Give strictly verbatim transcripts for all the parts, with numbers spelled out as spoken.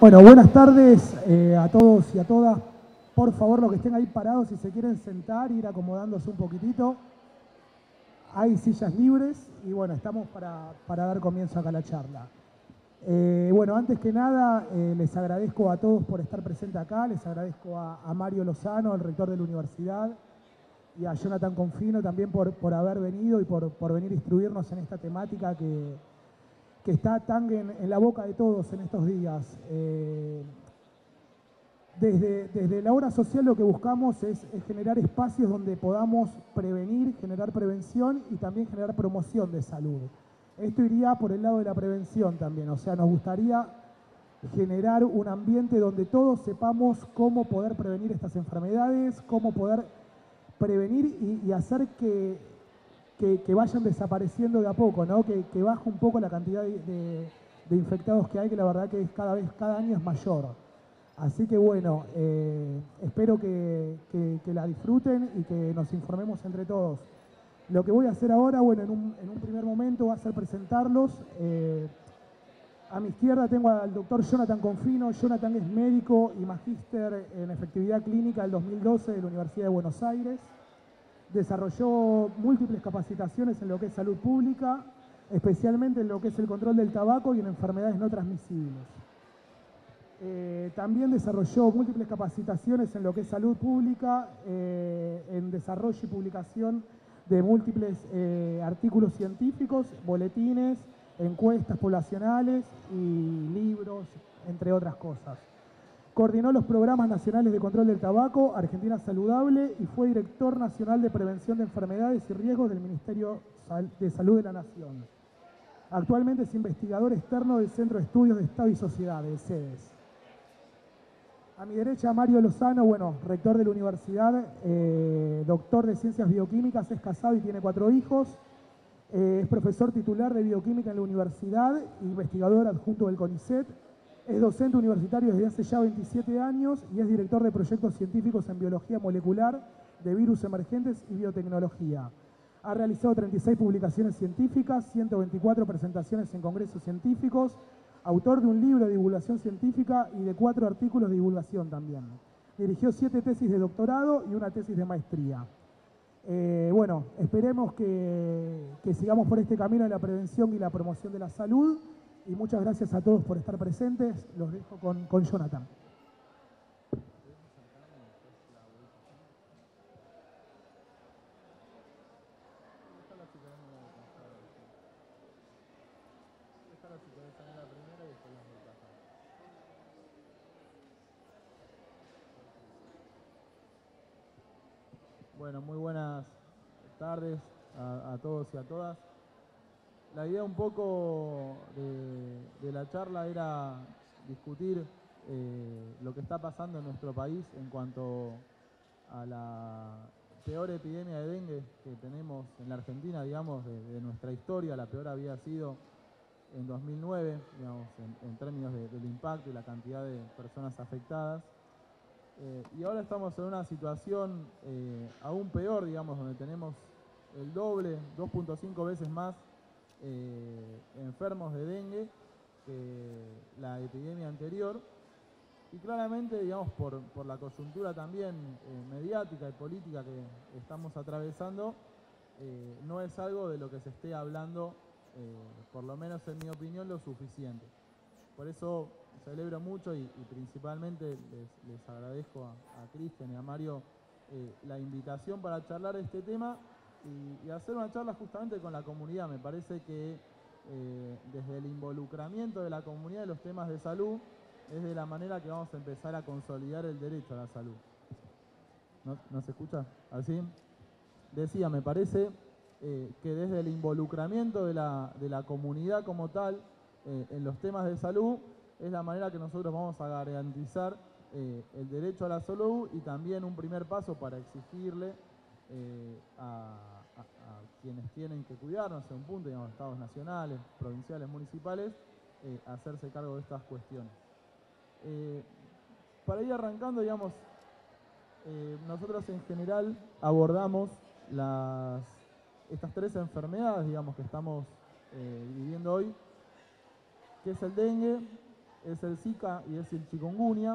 Bueno, buenas tardes eh, a todos y a todas. Por favor, los que estén ahí parados, si se quieren sentar, ir acomodándose un poquitito. Hay sillas libres y bueno, estamos para, para dar comienzo acá a la charla. Eh, bueno, antes que nada, eh, les agradezco a todos por estar presentes acá. Les agradezco a, a Mario Lozano, el rector de la universidad, y a Jonathan Confino también por, por haber venido y por, por venir a instruirnos en esta temática que... que está tan en, en la boca de todos en estos días. Eh, desde, desde la obra social lo que buscamos es, es generar espacios donde podamos prevenir, generar prevención y también generar promoción de salud. Esto iría por el lado de la prevención también, o sea, nos gustaría generar un ambiente donde todos sepamos cómo poder prevenir estas enfermedades, cómo poder prevenir y, y hacer que Que, que vayan desapareciendo de a poco, ¿no? Que, que baje un poco la cantidad de, de, de infectados que hay, que la verdad que es cada vez, cada año es mayor. Así que bueno, eh, espero que, que, que la disfruten y que nos informemos entre todos. Lo que voy a hacer ahora, bueno, en un, en un primer momento va a ser presentarlos. Eh, a mi izquierda tengo al doctor Jonathan Confino. Jonathan es médico y magíster en efectividad clínica del dos mil doce de la Universidad de Buenos Aires. Desarrolló múltiples capacitaciones en lo que es salud pública, especialmente en lo que es el control del tabaco y en enfermedades no transmisibles. Eh, también desarrolló múltiples capacitaciones en lo que es salud pública, eh, en desarrollo y publicación de múltiples eh, artículos científicos, boletines, encuestas poblacionales y libros, entre otras cosas. Coordinó los programas nacionales de control del tabaco, Argentina Saludable, y fue director nacional de prevención de enfermedades y riesgos del Ministerio de Salud de la Nación. Actualmente es investigador externo del Centro de Estudios de Estado y Sociedad, de CEDES. A mi derecha, Mario Lozano, bueno, rector de la universidad, eh, doctor de Ciencias Bioquímicas, es casado y tiene cuatro hijos. Eh, es profesor titular de Bioquímica en la universidad, investigador adjunto del CONICET. Es docente universitario desde hace ya veintisiete años y es director de proyectos científicos en biología molecular, de virus emergentes y biotecnología. Ha realizado treinta y seis publicaciones científicas, ciento veinticuatro presentaciones en congresos científicos, autor de un libro de divulgación científica y de cuatro artículos de divulgación también. Dirigió siete tesis de doctorado y una tesis de maestría. Eh, bueno, esperemos que, que sigamos por este camino de la prevención y la promoción de la salud. Y muchas gracias a todos por estar presentes. Los dejo con, con Jonathan. Bueno, muy buenas tardes a, a todos y a todas. La idea un poco de, de la charla era discutir eh, lo que está pasando en nuestro país en cuanto a la peor epidemia de dengue que tenemos en la Argentina, digamos, de, de nuestra historia. La peor había sido en dos mil nueve, digamos, en, en términos de, del impacto y la cantidad de personas afectadas. Eh, y ahora estamos en una situación eh, aún peor, digamos, donde tenemos el doble, dos punto cinco veces más Eh, enfermos de dengue que la epidemia anterior, y claramente, digamos, por, por la coyuntura también eh, mediática y política que estamos atravesando, eh, no es algo de lo que se esté hablando, eh, por lo menos en mi opinión, lo suficiente. Por eso celebro mucho y, y principalmente les, les agradezco a, a Cristian y a Mario eh, la invitación para charlar de este tema. Y, y hacer una charla justamente con la comunidad. Me parece que eh, desde el involucramiento de la comunidad en los temas de salud es de la manera que vamos a empezar a consolidar el derecho a la salud. ¿No, no se escucha? ¿Así? Decía, me parece eh, que desde el involucramiento de la, de la comunidad como tal eh, en los temas de salud es la manera que nosotros vamos a garantizar eh, el derecho a la salud y también un primer paso para exigirle Eh, a, a, a quienes tienen que cuidarnos en un punto, digamos, estados nacionales, provinciales, municipales, eh, hacerse cargo de estas cuestiones. Eh, para ir arrancando, digamos, eh, nosotros en general abordamos las, estas tres enfermedades, digamos, que estamos eh, viviendo hoy, que es el dengue, es el Zika y es el chikungunya.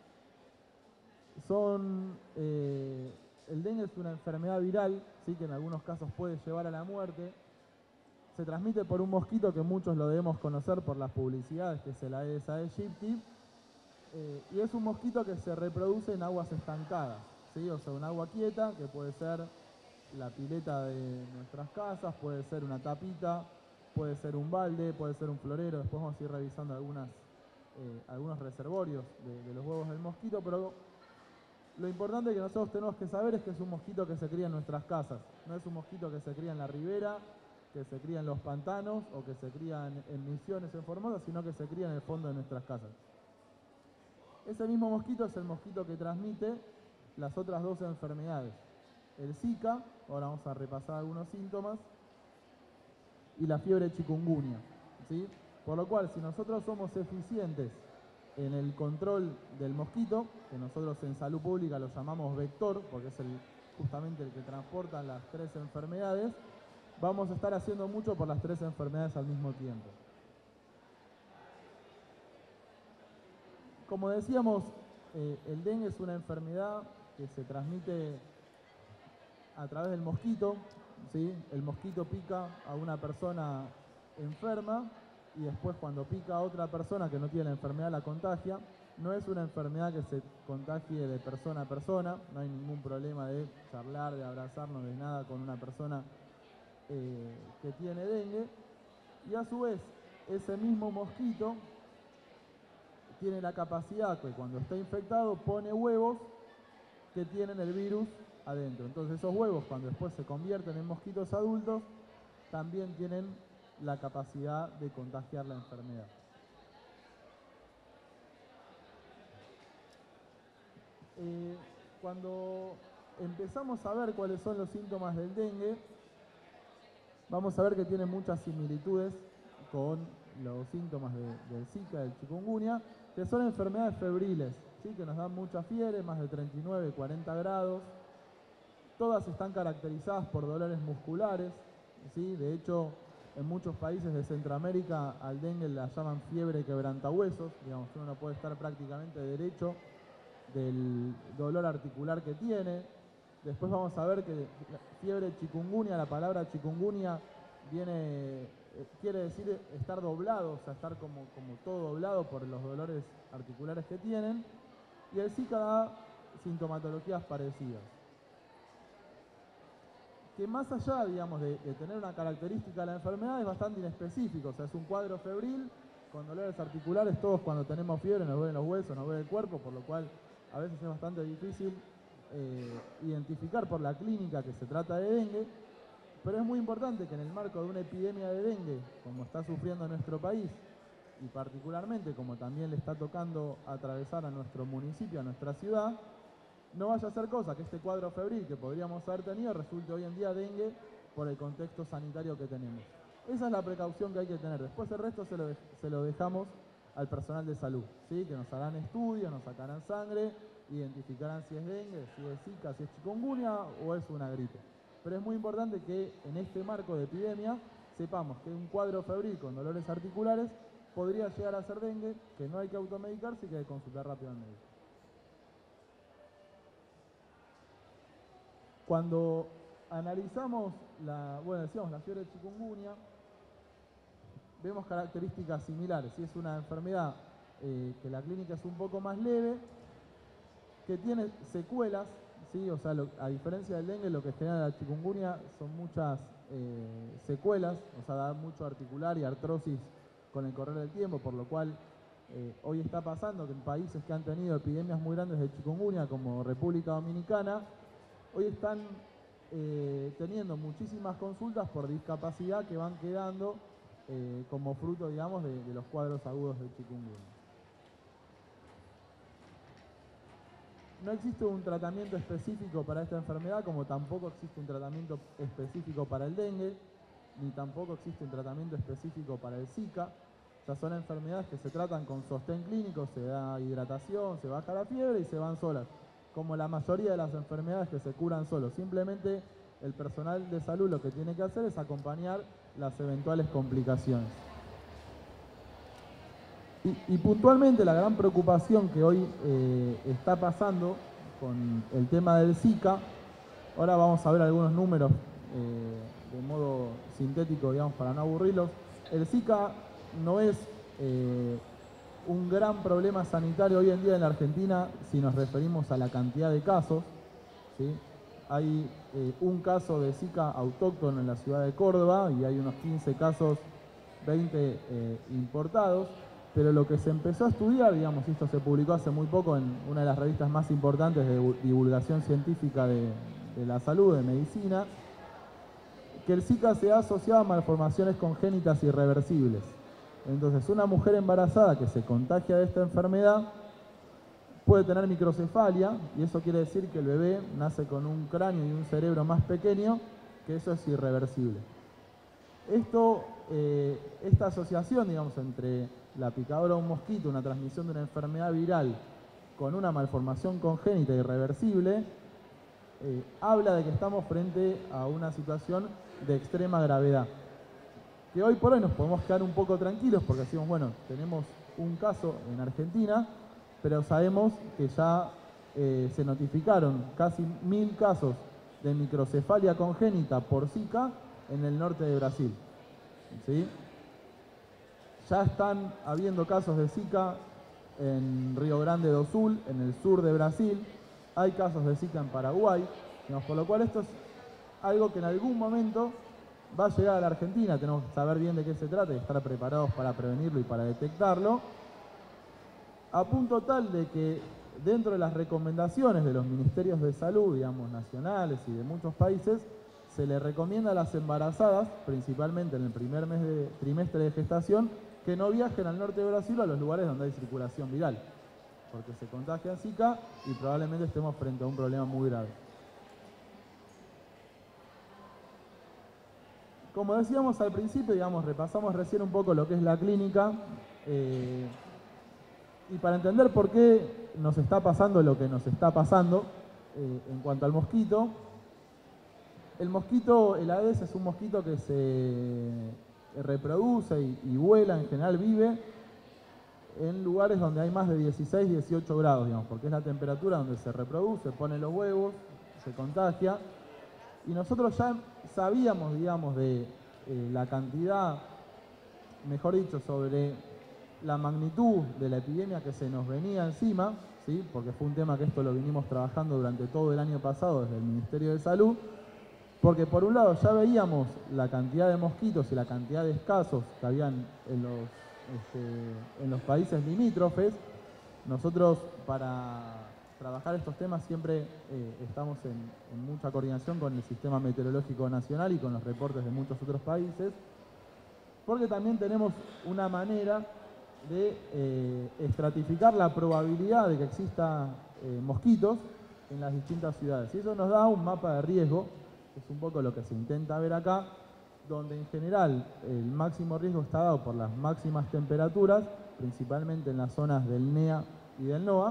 Son, eh, el dengue es una enfermedad viral, ¿sí? Que en algunos casos puede llevar a la muerte. Se transmite por un mosquito que muchos lo debemos conocer por las publicidades, que es el Aedes aegypti, eh, y es un mosquito que se reproduce en aguas estancadas, ¿sí? O sea, un agua quieta, que puede ser la pileta de nuestras casas, puede ser una tapita, puede ser un balde, puede ser un florero. Después vamos a ir revisando algunas, eh, algunos reservorios de, de los huevos del mosquito, pero lo importante que nosotros tenemos que saber es que es un mosquito que se cría en nuestras casas, no es un mosquito que se cría en la ribera, que se cría en los pantanos o que se cría en, en Misiones, en Formosa, sino que se cría en el fondo de nuestras casas. Ese mismo mosquito es el mosquito que transmite las otras dos enfermedades, el Zika, ahora vamos a repasar algunos síntomas, y la fiebre chikungunya, ¿sí? Por lo cual, si nosotros somos eficientes en el control del mosquito, que nosotros en salud pública lo llamamos vector, porque es el, justamente el que transporta las tres enfermedades, vamos a estar haciendo mucho por las tres enfermedades al mismo tiempo. Como decíamos, eh, el dengue es una enfermedad que se transmite a través del mosquito, ¿sí? El mosquito pica a una persona enferma y después cuando pica a otra persona que no tiene la enfermedad la contagia. No es una enfermedad que se contagie de persona a persona, no hay ningún problema de charlar, de abrazarnos, de nada con una persona eh, que tiene dengue. Y a su vez, ese mismo mosquito tiene la capacidad que cuando está infectado pone huevos que tienen el virus adentro. Entonces esos huevos, cuando después se convierten en mosquitos adultos, también tienen la capacidad de contagiar la enfermedad. Eh, cuando empezamos a ver cuáles son los síntomas del dengue, vamos a ver que tiene muchas similitudes con los síntomas de, del Zika, del chikungunya, que son enfermedades febriles, ¿sí? Que nos dan mucha fiebre, más de treinta y nueve, cuarenta grados. Todas están caracterizadas por dolores musculares, ¿sí? De hecho, en muchos países de Centroamérica al dengue la llaman fiebre quebrantahuesos, digamos, uno no puede estar prácticamente derecho del dolor articular que tiene. Después vamos a ver que fiebre chikungunya, la palabra chikungunya viene, eh, quiere decir estar doblado, o sea, estar como, como todo doblado por los dolores articulares que tienen. Y el Zika da sintomatologías parecidas. Que más allá, digamos, de, de tener una característica de la enfermedad, es bastante inespecífico. O sea, es un cuadro febril con dolores articulares. Todos cuando tenemos fiebre nos duelen los huesos, nos duele el cuerpo, por lo cual a veces es bastante difícil eh, identificar por la clínica que se trata de dengue. Pero es muy importante que en el marco de una epidemia de dengue, como está sufriendo nuestro país, y particularmente como también le está tocando atravesar a nuestro municipio, a nuestra ciudad, no vaya a ser cosa que este cuadro febril que podríamos haber tenido resulte hoy en día dengue por el contexto sanitario que tenemos. Esa es la precaución que hay que tener. Después el resto se lo, de, se lo dejamos al personal de salud, ¿sí? Que nos harán estudios, nos sacarán sangre, identificarán si es dengue, si es Zika, si es chikungunya o es una gripe. Pero es muy importante que en este marco de epidemia sepamos que un cuadro febril con dolores articulares podría llegar a ser dengue, que no hay que automedicarse y que hay que consultar rápido al médico. Cuando analizamos la, bueno, decíamos la fiebre de chikungunya, vemos características similares. Si es una enfermedad eh, que la clínica es un poco más leve, que tiene secuelas, ¿sí? O sea, lo, a diferencia del dengue, lo que genera la chikungunya son muchas eh, secuelas, o sea, da mucho articular y artrosis con el correr del tiempo, por lo cual eh, hoy está pasando que en países que han tenido epidemias muy grandes de chikungunya, como República Dominicana, hoy están eh, teniendo muchísimas consultas por discapacidad que van quedando eh, como fruto, digamos, de, de los cuadros agudos de chikungunya. No existe un tratamiento específico para esta enfermedad, como tampoco existe un tratamiento específico para el dengue, ni tampoco existe un tratamiento específico para el Zika. O sea, son enfermedades que se tratan con sostén clínico, se da hidratación, se baja la fiebre y se van solas, como la mayoría de las enfermedades que se curan solos. Simplemente el personal de salud lo que tiene que hacer es acompañar las eventuales complicaciones. Y, y puntualmente la gran preocupación que hoy eh, está pasando con el tema del Zika, ahora vamos a ver algunos números eh, de modo sintético, digamos, para no aburrirlos. El Zika no es eh, un gran problema sanitario hoy en día en la Argentina si nos referimos a la cantidad de casos, ¿sí? Hay eh, un caso de Zika autóctono en la ciudad de Córdoba y hay unos quince casos, veinte eh, importados, pero lo que se empezó a estudiar, digamos, y esto se publicó hace muy poco en una de las revistas más importantes de divulgación científica de, de la salud, de medicina, que el Zika se ha asociado a malformaciones congénitas irreversibles. Entonces, una mujer embarazada que se contagia de esta enfermedad puede tener microcefalia, y eso quiere decir que el bebé nace con un cráneo y un cerebro más pequeño, que eso es irreversible. Esto, eh, esta asociación, digamos, entre la picadura de un mosquito, una transmisión de una enfermedad viral, con una malformación congénita irreversible, eh, habla de que estamos frente a una situación de extrema gravedad. Que hoy por hoy nos podemos quedar un poco tranquilos porque decimos, bueno, tenemos un caso en Argentina, pero sabemos que ya eh, se notificaron casi mil casos de microcefalia congénita por Zika en el norte de Brasil, ¿sí? Ya están habiendo casos de Zika en Río Grande do Sul, en el sur de Brasil. Hay casos de Zika en Paraguay, digamos, por lo cual esto es algo que en algún momento va a llegar a la Argentina. Tenemos que saber bien de qué se trata y estar preparados para prevenirlo y para detectarlo, a punto tal de que dentro de las recomendaciones de los ministerios de salud, digamos, nacionales y de muchos países, se le recomienda a las embarazadas, principalmente en el primer mes de trimestre de gestación, que no viajen al norte de Brasil o a los lugares donde hay circulación viral, porque se contagia Zika y probablemente estemos frente a un problema muy grave. Como decíamos al principio, digamos, repasamos recién un poco lo que es la clínica, eh, y para entender por qué nos está pasando lo que nos está pasando eh, en cuanto al mosquito, el mosquito, el Aedes, es un mosquito que se reproduce y, y vuela, en general vive en lugares donde hay más de dieciséis, dieciocho grados, digamos, porque es la temperatura donde se reproduce, pone los huevos, se contagia. Y nosotros ya sabíamos, digamos, de eh, la cantidad, mejor dicho, sobre la magnitud de la epidemia que se nos venía encima, ¿sí? Porque fue un tema que esto lo vinimos trabajando durante todo el año pasado desde el Ministerio de Salud, porque por un lado ya veíamos la cantidad de mosquitos y la cantidad de escasos que habían en los, este, en los países limítrofes. Nosotros, para trabajar estos temas, siempre eh, estamos en, en mucha coordinación con el Sistema Meteorológico Nacional y con los reportes de muchos otros países, porque también tenemos una manera de eh, estratificar la probabilidad de que exista eh, mosquitos en las distintas ciudades. Y eso nos da un mapa de riesgo, que es un poco lo que se intenta ver acá, donde en general el máximo riesgo está dado por las máximas temperaturas, principalmente en las zonas del N E A y del NOA.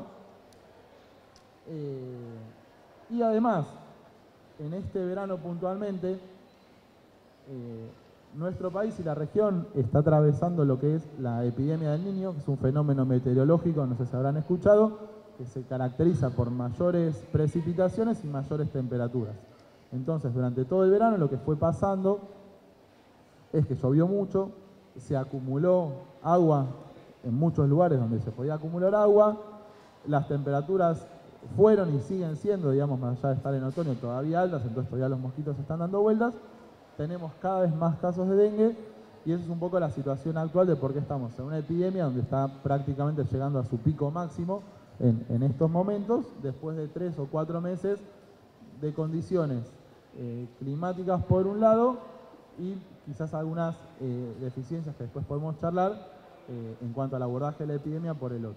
Eh, y además, en este verano puntualmente, eh, nuestro país y la región está atravesando lo que es la epidemia del Niño, que es un fenómeno meteorológico, no sé si habrán escuchado, que se caracteriza por mayores precipitaciones y mayores temperaturas. Entonces, durante todo el verano lo que fue pasando es que llovió mucho, se acumuló agua en muchos lugares donde se podía acumular agua, las temperaturas fueron y siguen siendo, digamos, más allá de estar en otoño, todavía altas, entonces todavía los mosquitos están dando vueltas. Tenemos cada vez más casos de dengue y esa es un poco la situación actual de por qué estamos en una epidemia donde está prácticamente llegando a su pico máximo en, en estos momentos, después de tres o cuatro meses de condiciones eh, climáticas por un lado y quizás algunas eh, deficiencias que después podemos charlar eh, en cuanto al abordaje de la epidemia por el otro.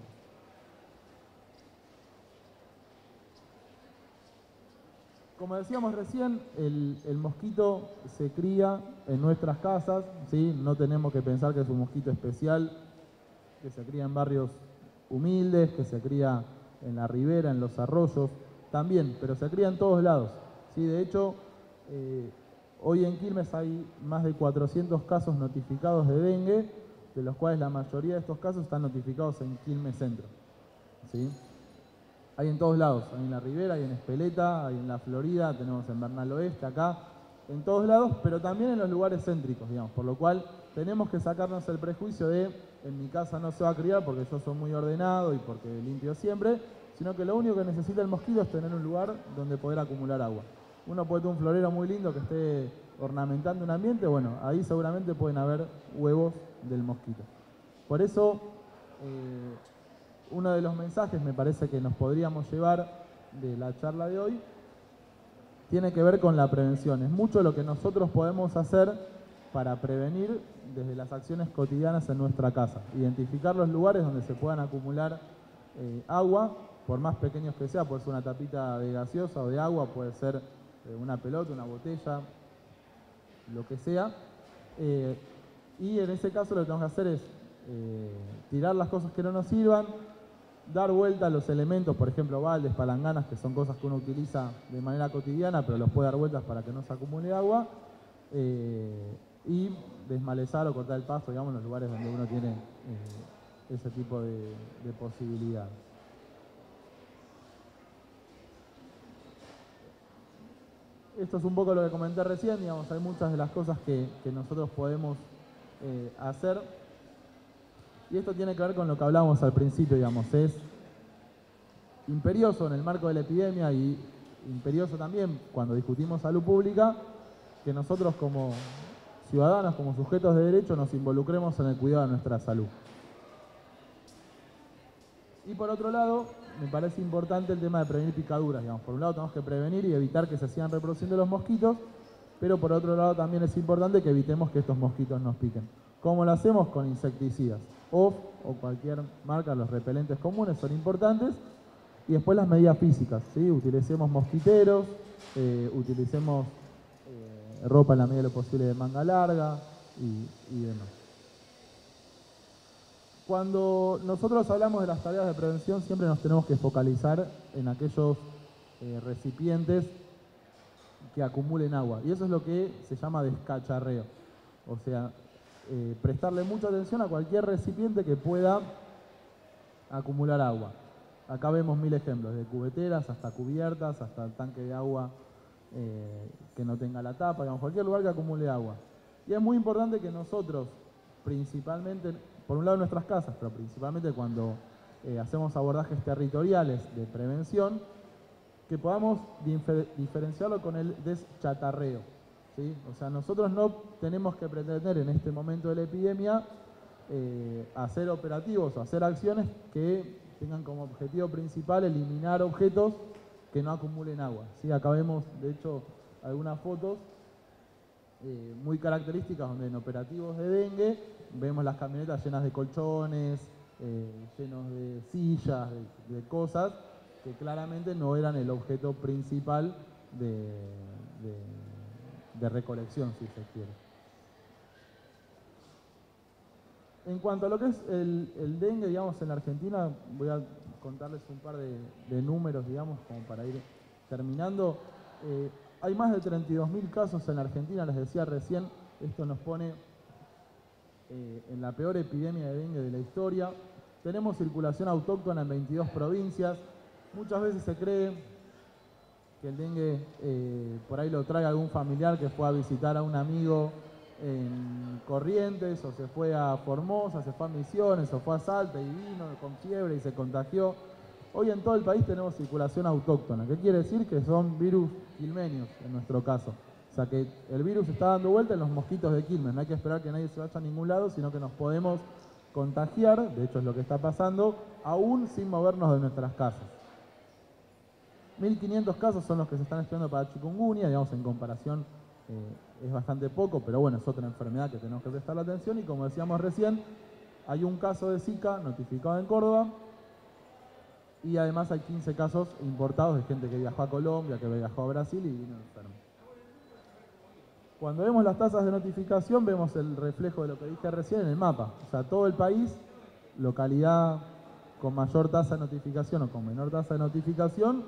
Como decíamos recién, el, el mosquito se cría en nuestras casas, ¿sí? No tenemos que pensar que es un mosquito especial, que se cría en barrios humildes, que se cría en la ribera, en los arroyos, también, pero se cría en todos lados, ¿sí? De hecho, eh, hoy en Quilmes hay más de cuatrocientos casos notificados de dengue, de los cuales la mayoría de estos casos están notificados en Quilmes Centro, ¿sí? Hay en todos lados, hay en la Ribera, hay en Espeleta, hay en la Florida, tenemos en Bernal Oeste, acá, en todos lados, pero también en los lugares céntricos, digamos, por lo cual tenemos que sacarnos el prejuicio de en mi casa no se va a criar porque yo soy muy ordenado y porque limpio siempre, sino que lo único que necesita el mosquito es tener un lugar donde poder acumular agua. Uno puede tener un florero muy lindo que esté ornamentando un ambiente, bueno, ahí seguramente pueden haber huevos del mosquito. Por eso, eh, uno de los mensajes me parece que nos podríamos llevar de la charla de hoy tiene que ver con la prevención. Es mucho lo que nosotros podemos hacer para prevenir desde las acciones cotidianas en nuestra casa. Identificar los lugares donde se puedan acumular eh, agua, por más pequeños que sea, puede ser una tapita de gaseosa o de agua, puede ser eh, una pelota, una botella, lo que sea. Eh, y en ese caso lo que tenemos que hacer es eh, tirar las cosas que no nos sirvan, dar vuelta a los elementos, por ejemplo, baldes, palanganas, que son cosas que uno utiliza de manera cotidiana, pero los puede dar vueltas para que no se acumule agua, eh, y desmalezar o cortar el pasto, digamos, en los lugares donde uno tiene eh, ese tipo de, de posibilidad. Esto es un poco lo que comenté recién, digamos, hay muchas de las cosas que, que nosotros podemos eh, hacer. Y esto tiene que ver con lo que hablábamos al principio, digamos, es imperioso en el marco de la epidemia y imperioso también cuando discutimos salud pública, que nosotros como ciudadanos, como sujetos de derecho, nos involucremos en el cuidado de nuestra salud. Y por otro lado, me parece importante el tema de prevenir picaduras, digamos. Por un lado tenemos que prevenir y evitar que se sigan reproduciendo los mosquitos, pero por otro lado también es importante que evitemos que estos mosquitos nos piquen. ¿Cómo lo hacemos? Con insecticidas. O, o cualquier marca, los repelentes comunes son importantes. Y después las medidas físicas, ¿sí? Utilicemos mosquiteros, eh, utilicemos eh, ropa en la medida de lo posible de manga larga y, y demás. Cuando nosotros hablamos de las tareas de prevención, siempre nos tenemos que focalizar en aquellos eh, recipientes que acumulen agua. Y eso es lo que se llama descacharreo. O sea, eh, prestarle mucha atención a cualquier recipiente que pueda acumular agua. Acá vemos mil ejemplos, de cubeteras hasta cubiertas, hasta el tanque de agua eh, que no tenga la tapa, digamos, cualquier lugar que acumule agua. Y es muy importante que nosotros, principalmente, por un lado en nuestras casas, pero principalmente cuando eh, hacemos abordajes territoriales de prevención, que podamos difer diferenciarlo con el deschatarreo, ¿sí? O sea, nosotros no tenemos que pretender en este momento de la epidemia eh, hacer operativos o hacer acciones que tengan como objetivo principal eliminar objetos que no acumulen agua, ¿sí? Acá vemos, de hecho, algunas fotos eh, muy características donde en operativos de dengue vemos las camionetas llenas de colchones, eh, llenos de sillas, de, de cosas que claramente no eran el objeto principal de, de, de recolección, si se quiere. En cuanto a lo que es el, el dengue, digamos, en la Argentina, voy a contarles un par de, de números, digamos, como para ir terminando. Eh, hay más de treinta y dos mil casos en la Argentina, les decía recién, esto nos pone eh, en la peor epidemia de dengue de la historia. Tenemos circulación autóctona en veintidós provincias. Muchas veces se cree que el dengue eh, por ahí lo trae algún familiar que fue a visitar a un amigo en Corrientes, o se fue a Formosa, se fue a Misiones, o fue a Salta y vino con fiebre y se contagió. Hoy en todo el país tenemos circulación autóctona. ¿Qué quiere decir? Que son virus quilmenios en nuestro caso. O sea que el virus está dando vuelta en los mosquitos de Quilmes. No hay que esperar que nadie se vaya a ningún lado, sino que nos podemos contagiar, de hecho es lo que está pasando, aún sin movernos de nuestras casas. mil quinientos casos son los que se están estudiando para chikungunya, digamos, en comparación eh, es bastante poco, pero bueno, es otra enfermedad que tenemos que prestarle atención. Y como decíamos recién, hay un caso de Zika notificado en Córdoba y además hay quince casos importados de gente que viajó a Colombia, que viajó a Brasil y vino enfermo. Cuando vemos las tasas de notificación, vemos el reflejo de lo que dije recién en el mapa. O sea, todo el país, localidad con mayor tasa de notificación o con menor tasa de notificación,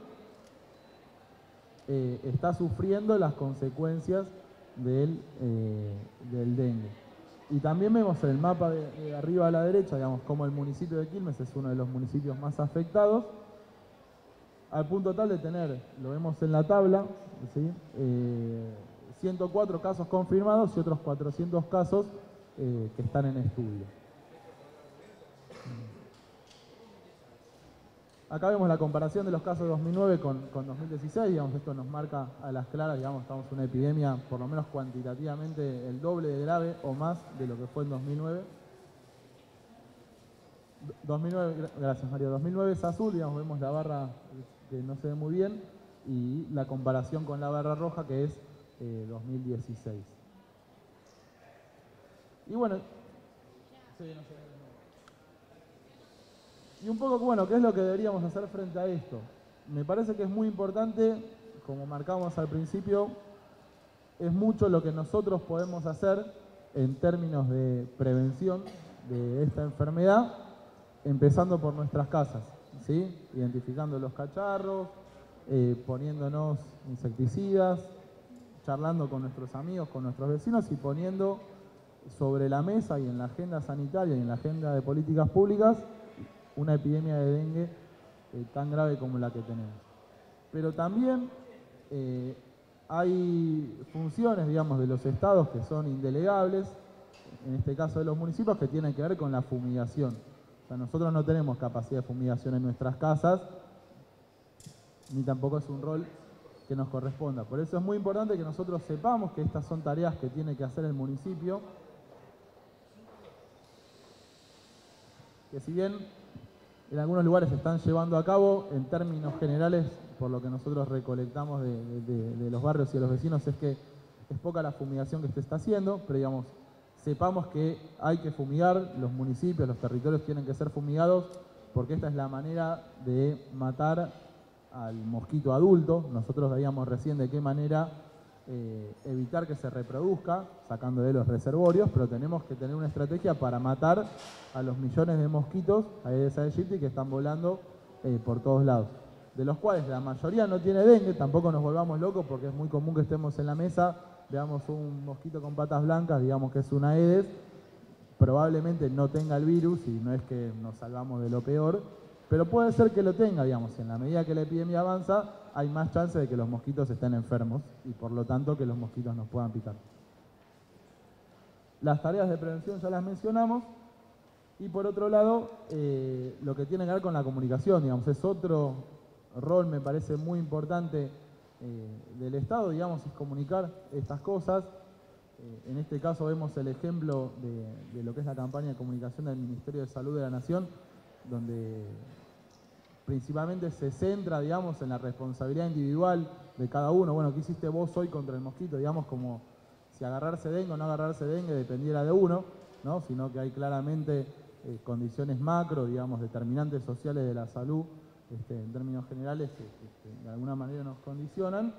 eh, está sufriendo las consecuencias del, eh, del dengue. Y también vemos en el mapa de, de arriba a la derecha, digamos, como el municipio de Quilmes es uno de los municipios más afectados, al punto tal de tener, lo vemos en la tabla, ¿sí? eh, ciento cuatro casos confirmados y otros cuatrocientos casos eh, que están en estudio. Acá vemos la comparación de los casos de dos mil nueve con, con dos mil dieciséis, digamos, esto nos marca a las claras, digamos, estamos en una epidemia por lo menos cuantitativamente el doble de grave o más de lo que fue en dos mil nueve. dos mil nueve, gracias Mario, dos mil nueve es azul, digamos, vemos la barra que no se ve muy bien y la comparación con la barra roja que es eh, dos mil dieciséis. Y bueno, sí, no se ve. Y un poco, bueno, ¿qué es lo que deberíamos hacer frente a esto? Me parece que es muy importante, como marcamos al principio, es mucho lo que nosotros podemos hacer en términos de prevención de esta enfermedad, empezando por nuestras casas, ¿sí? Identificando los cacharros, eh, poniéndonos insecticidas, charlando con nuestros amigos, con nuestros vecinos y poniendo sobre la mesa y en la agenda sanitaria y en la agenda de políticas públicas una epidemia de dengue eh, tan grave como la que tenemos. Pero también eh, hay funciones, digamos, de los estados que son indelegables, en este caso de los municipios, que tienen que ver con la fumigación. O sea, nosotros no tenemos capacidad de fumigación en nuestras casas, ni tampoco es un rol que nos corresponda. Por eso es muy importante que nosotros sepamos que estas son tareas que tiene que hacer el municipio, que si bien en algunos lugares se están llevando a cabo, en términos generales, por lo que nosotros recolectamos de, de, de los barrios y de los vecinos, es que es poca la fumigación que se está haciendo, pero digamos, sepamos que hay que fumigar, los municipios, los territorios tienen que ser fumigados, porque esta es la manera de matar al mosquito adulto. Nosotros veíamos recién de qué manera eh, evitar que se reproduzca, sacando de los reservorios, pero tenemos que tener una estrategia para matar a los millones de mosquitos Aedes aegypti que están volando eh, por todos lados, de los cuales la mayoría no tiene dengue. Tampoco nos volvamos locos porque es muy común que estemos en la mesa, veamos un mosquito con patas blancas, digamos que es un Aedes, probablemente no tenga el virus y no es que nos salvamos de lo peor, pero puede ser que lo tenga, digamos. En la medida que la epidemia avanza, hay más chance de que los mosquitos estén enfermos y por lo tanto que los mosquitos nos puedan picar. Las tareas de prevención ya las mencionamos. Y por otro lado, eh, lo que tiene que ver con la comunicación, digamos, es otro rol, me parece, muy importante eh, del Estado, digamos, es comunicar estas cosas. Eh, en este caso vemos el ejemplo de, de lo que es la campaña de comunicación del Ministerio de Salud de la Nación, donde principalmente se centra, digamos, en la responsabilidad individual de cada uno. Bueno, ¿qué hiciste vos hoy contra el mosquito? Digamos, como si agarrarse dengue o no agarrarse dengue dependiera de uno, ¿no? Sino que hay claramente eh, condiciones macro, digamos, determinantes sociales de la salud, este, en términos generales, que, que de alguna manera nos condicionan.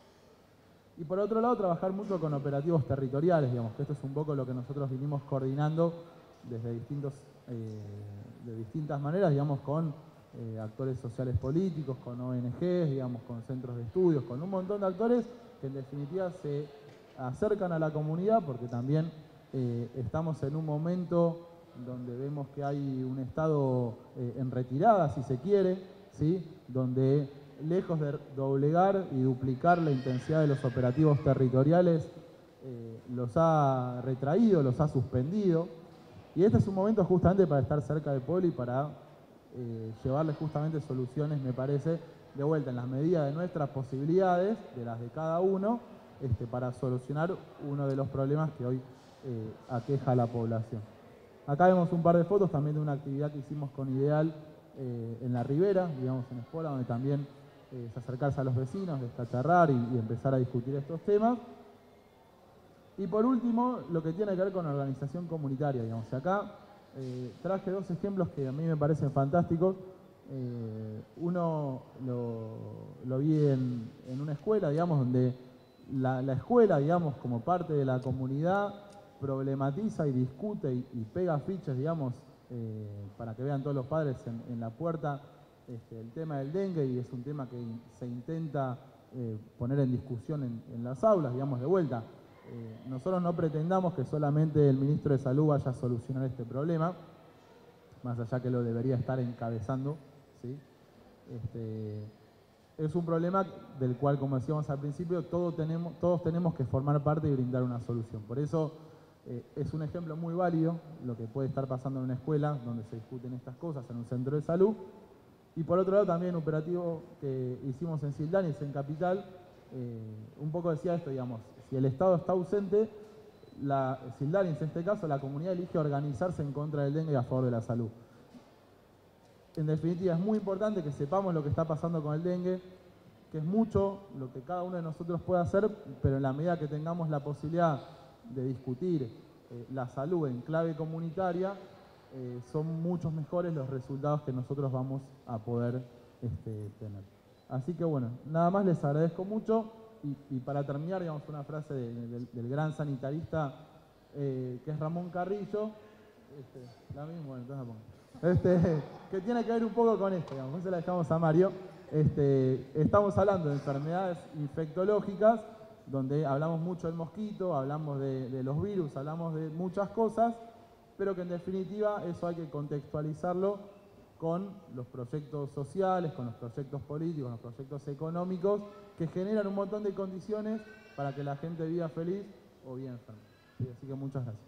Y por otro lado, trabajar mucho con operativos territoriales, digamos, que esto es un poco lo que nosotros vinimos coordinando desde distintos, eh, de distintas maneras, digamos, con eh, actores sociales políticos, con O N Ges, digamos, con centros de estudios, con un montón de actores que en definitiva se acercan a la comunidad, porque también eh, estamos en un momento donde vemos que hay un Estado eh, en retirada, si se quiere, ¿sí? Donde lejos de doblegar y duplicar la intensidad de los operativos territoriales, eh, los ha retraído, los ha suspendido. Y este es un momento justamente para estar cerca del pueblo y para eh, llevarles justamente soluciones, me parece, de vuelta en las medidas de nuestras posibilidades, de las de cada uno, este, para solucionar uno de los problemas que hoy eh, aqueja a la población. Acá vemos un par de fotos también de una actividad que hicimos con Ideal eh, en la Ribera, digamos en Espola, donde también eh, es acercarse a los vecinos, descacharrar y, y empezar a discutir estos temas. Y por último, lo que tiene que ver con organización comunitaria, digamos. Acá eh, traje dos ejemplos que a mí me parecen fantásticos. Eh, uno lo, lo vi en, en una escuela, digamos, donde la, la escuela, digamos, como parte de la comunidad, problematiza y discute y, y pega fichas, digamos, eh, para que vean todos los padres en, en la puerta este, el tema del dengue, y es un tema que se intenta eh, poner en discusión en, en las aulas, digamos, de vuelta. Eh, nosotros no pretendamos que solamente el ministro de Salud vaya a solucionar este problema, más allá que lo debería estar encabezando, ¿sí? Este, es un problema del cual, como decíamos al principio, todos tenemos, todos tenemos que formar parte y brindar una solución. Por eso eh, es un ejemplo muy válido lo que puede estar pasando en una escuela donde se discuten estas cosas, en un centro de salud. Y por otro lado también un operativo que hicimos en Sildanis, en Capital, eh, un poco decía esto, digamos, si el Estado está ausente, la, Sildanis en este caso, la comunidad elige organizarse en contra del dengue y a favor de la salud. En definitiva, es muy importante que sepamos lo que está pasando con el dengue, que es mucho lo que cada uno de nosotros puede hacer, pero en la medida que tengamos la posibilidad de discutir eh, la salud en clave comunitaria, eh, son muchos mejores los resultados que nosotros vamos a poder este, tener. Así que bueno, nada más, les agradezco mucho y, y para terminar, digamos, una frase de, de, del, del gran sanitarista eh, que es Ramón Carrillo, este, la misma, bueno, entonces la pongo. Este, que tiene que ver un poco con esto, digamos, se la dejamos a Mario. Este, estamos hablando de enfermedades infectológicas, donde hablamos mucho del mosquito, hablamos de, de los virus, hablamos de muchas cosas, pero que en definitiva eso hay que contextualizarlo con los proyectos sociales, con los proyectos políticos, con los proyectos económicos, que generan un montón de condiciones para que la gente viva feliz o bien enferma. ¿Sí? Así que muchas gracias.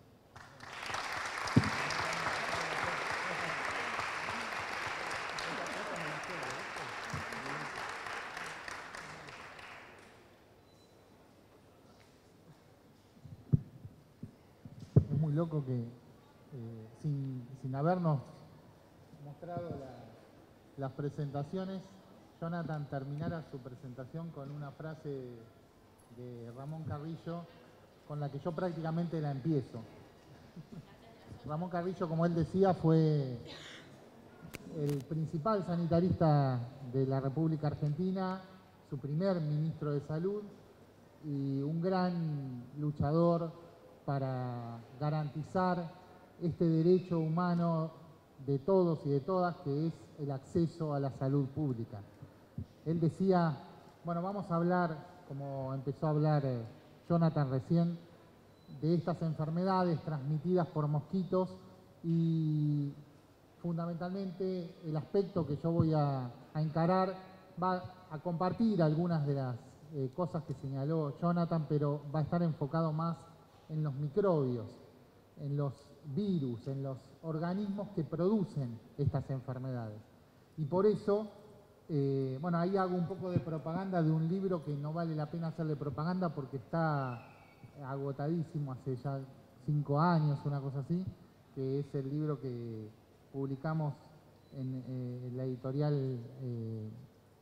Loco que eh, sin, sin habernos mostrado la, las presentaciones, Jonathan terminara su presentación con una frase de Ramón Carrillo con la que yo prácticamente la empiezo. Ramón Carrillo, como él decía, fue el principal sanitarista de la República Argentina, su primer ministro de Salud y un gran luchador para garantizar este derecho humano de todos y de todas, que es el acceso a la salud pública. Él decía, bueno, vamos a hablar, como empezó a hablar eh, Jonathan recién, de estas enfermedades transmitidas por mosquitos y fundamentalmente el aspecto que yo voy a, a encarar va a compartir algunas de las eh, cosas que señaló Jonathan, pero va a estar enfocado más en los microbios, en los virus, en los organismos que producen estas enfermedades. Y por eso, eh, bueno, ahí hago un poco de propaganda de un libro que no vale la pena hacerle propaganda porque está agotadísimo hace ya cinco años, una cosa así, que es el libro que publicamos en, eh, en la editorial eh,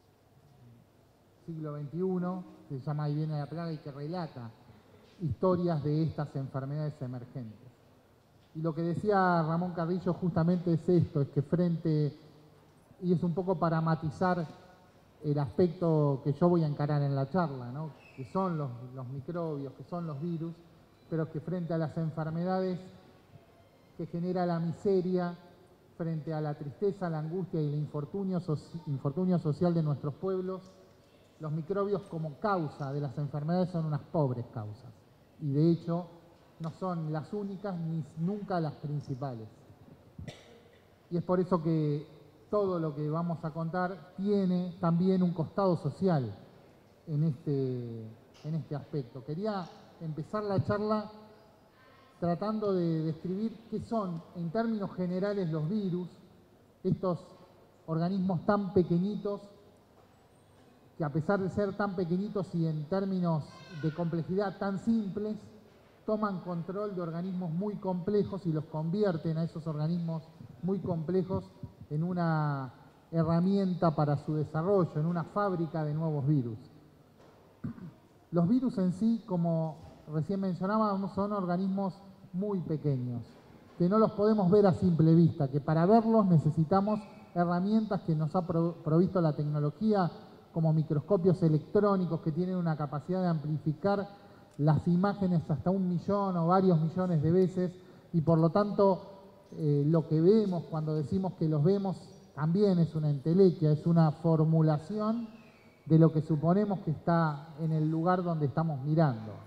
Siglo veintiuno, que se llama Ahí viene la plaga y que relata historias de estas enfermedades emergentes. Y lo que decía Ramón Carrillo justamente es esto, es que frente, y es un poco para matizar el aspecto que yo voy a encarar en la charla, ¿no? Que son los, los microbios, que son los virus, pero que frente a las enfermedades que genera la miseria, frente a la tristeza, la angustia y el infortunio, so infortunio social de nuestros pueblos, los microbios como causa de las enfermedades son unas pobres causas. Y de hecho no son las únicas ni nunca las principales. Y es por eso que todo lo que vamos a contar tiene también un costado social en este, en este aspecto. Quería empezar la charla tratando de describir qué son, en términos generales, los virus, estos organismos tan pequeñitos que a pesar de ser tan pequeñitos y en términos de complejidad tan simples, toman control de organismos muy complejos y los convierten a esos organismos muy complejos en una herramienta para su desarrollo, en una fábrica de nuevos virus. Los virus en sí, como recién mencionábamos, son organismos muy pequeños, que no los podemos ver a simple vista, que para verlos necesitamos herramientas que nos ha provisto la tecnología, como microscopios electrónicos que tienen una capacidad de amplificar las imágenes hasta un millón o varios millones de veces, y por lo tanto eh, lo que vemos cuando decimos que los vemos también es una entelequia, es una formulación de lo que suponemos que está en el lugar donde estamos mirando.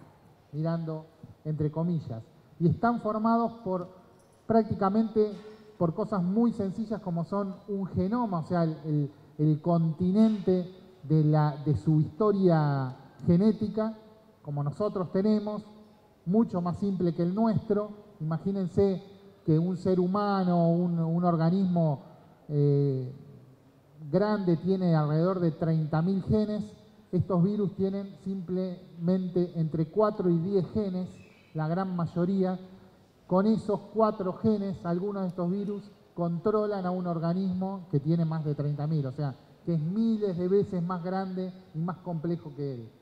mirando entre comillas, y están formados por prácticamente por cosas muy sencillas como son un genoma, o sea, el, el, el continente de, la, de su historia genética, como nosotros tenemos, mucho más simple que el nuestro. Imagínense que un ser humano, un, un organismo eh, grande tiene alrededor de treinta mil genes. Estos virus tienen simplemente entre cuatro y diez genes, la gran mayoría. Con esos cuatro genes, algunos de estos virus controlan a un organismo que tiene más de treinta mil, o sea, que es miles de veces más grande y más complejo que él.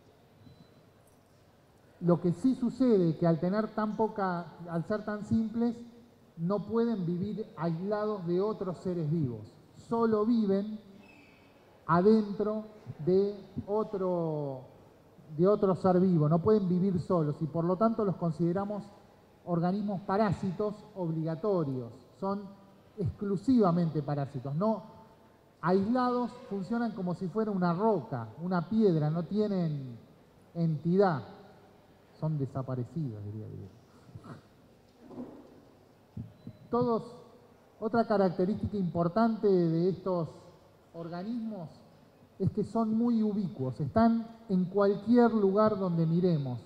Lo que sí sucede es que al tener tan poca, al ser tan simples, no pueden vivir aislados de otros seres vivos. Solo viven adentro de otro, de otro ser vivo, no pueden vivir solos y por lo tanto los consideramos organismos parásitos obligatorios. Son exclusivamente parásitos, no aislados, funcionan como si fuera una roca, una piedra, no tienen entidad. Son desaparecidos, diría yo. Todos, otra característica importante de estos organismos es que son muy ubicuos, están en cualquier lugar donde miremos.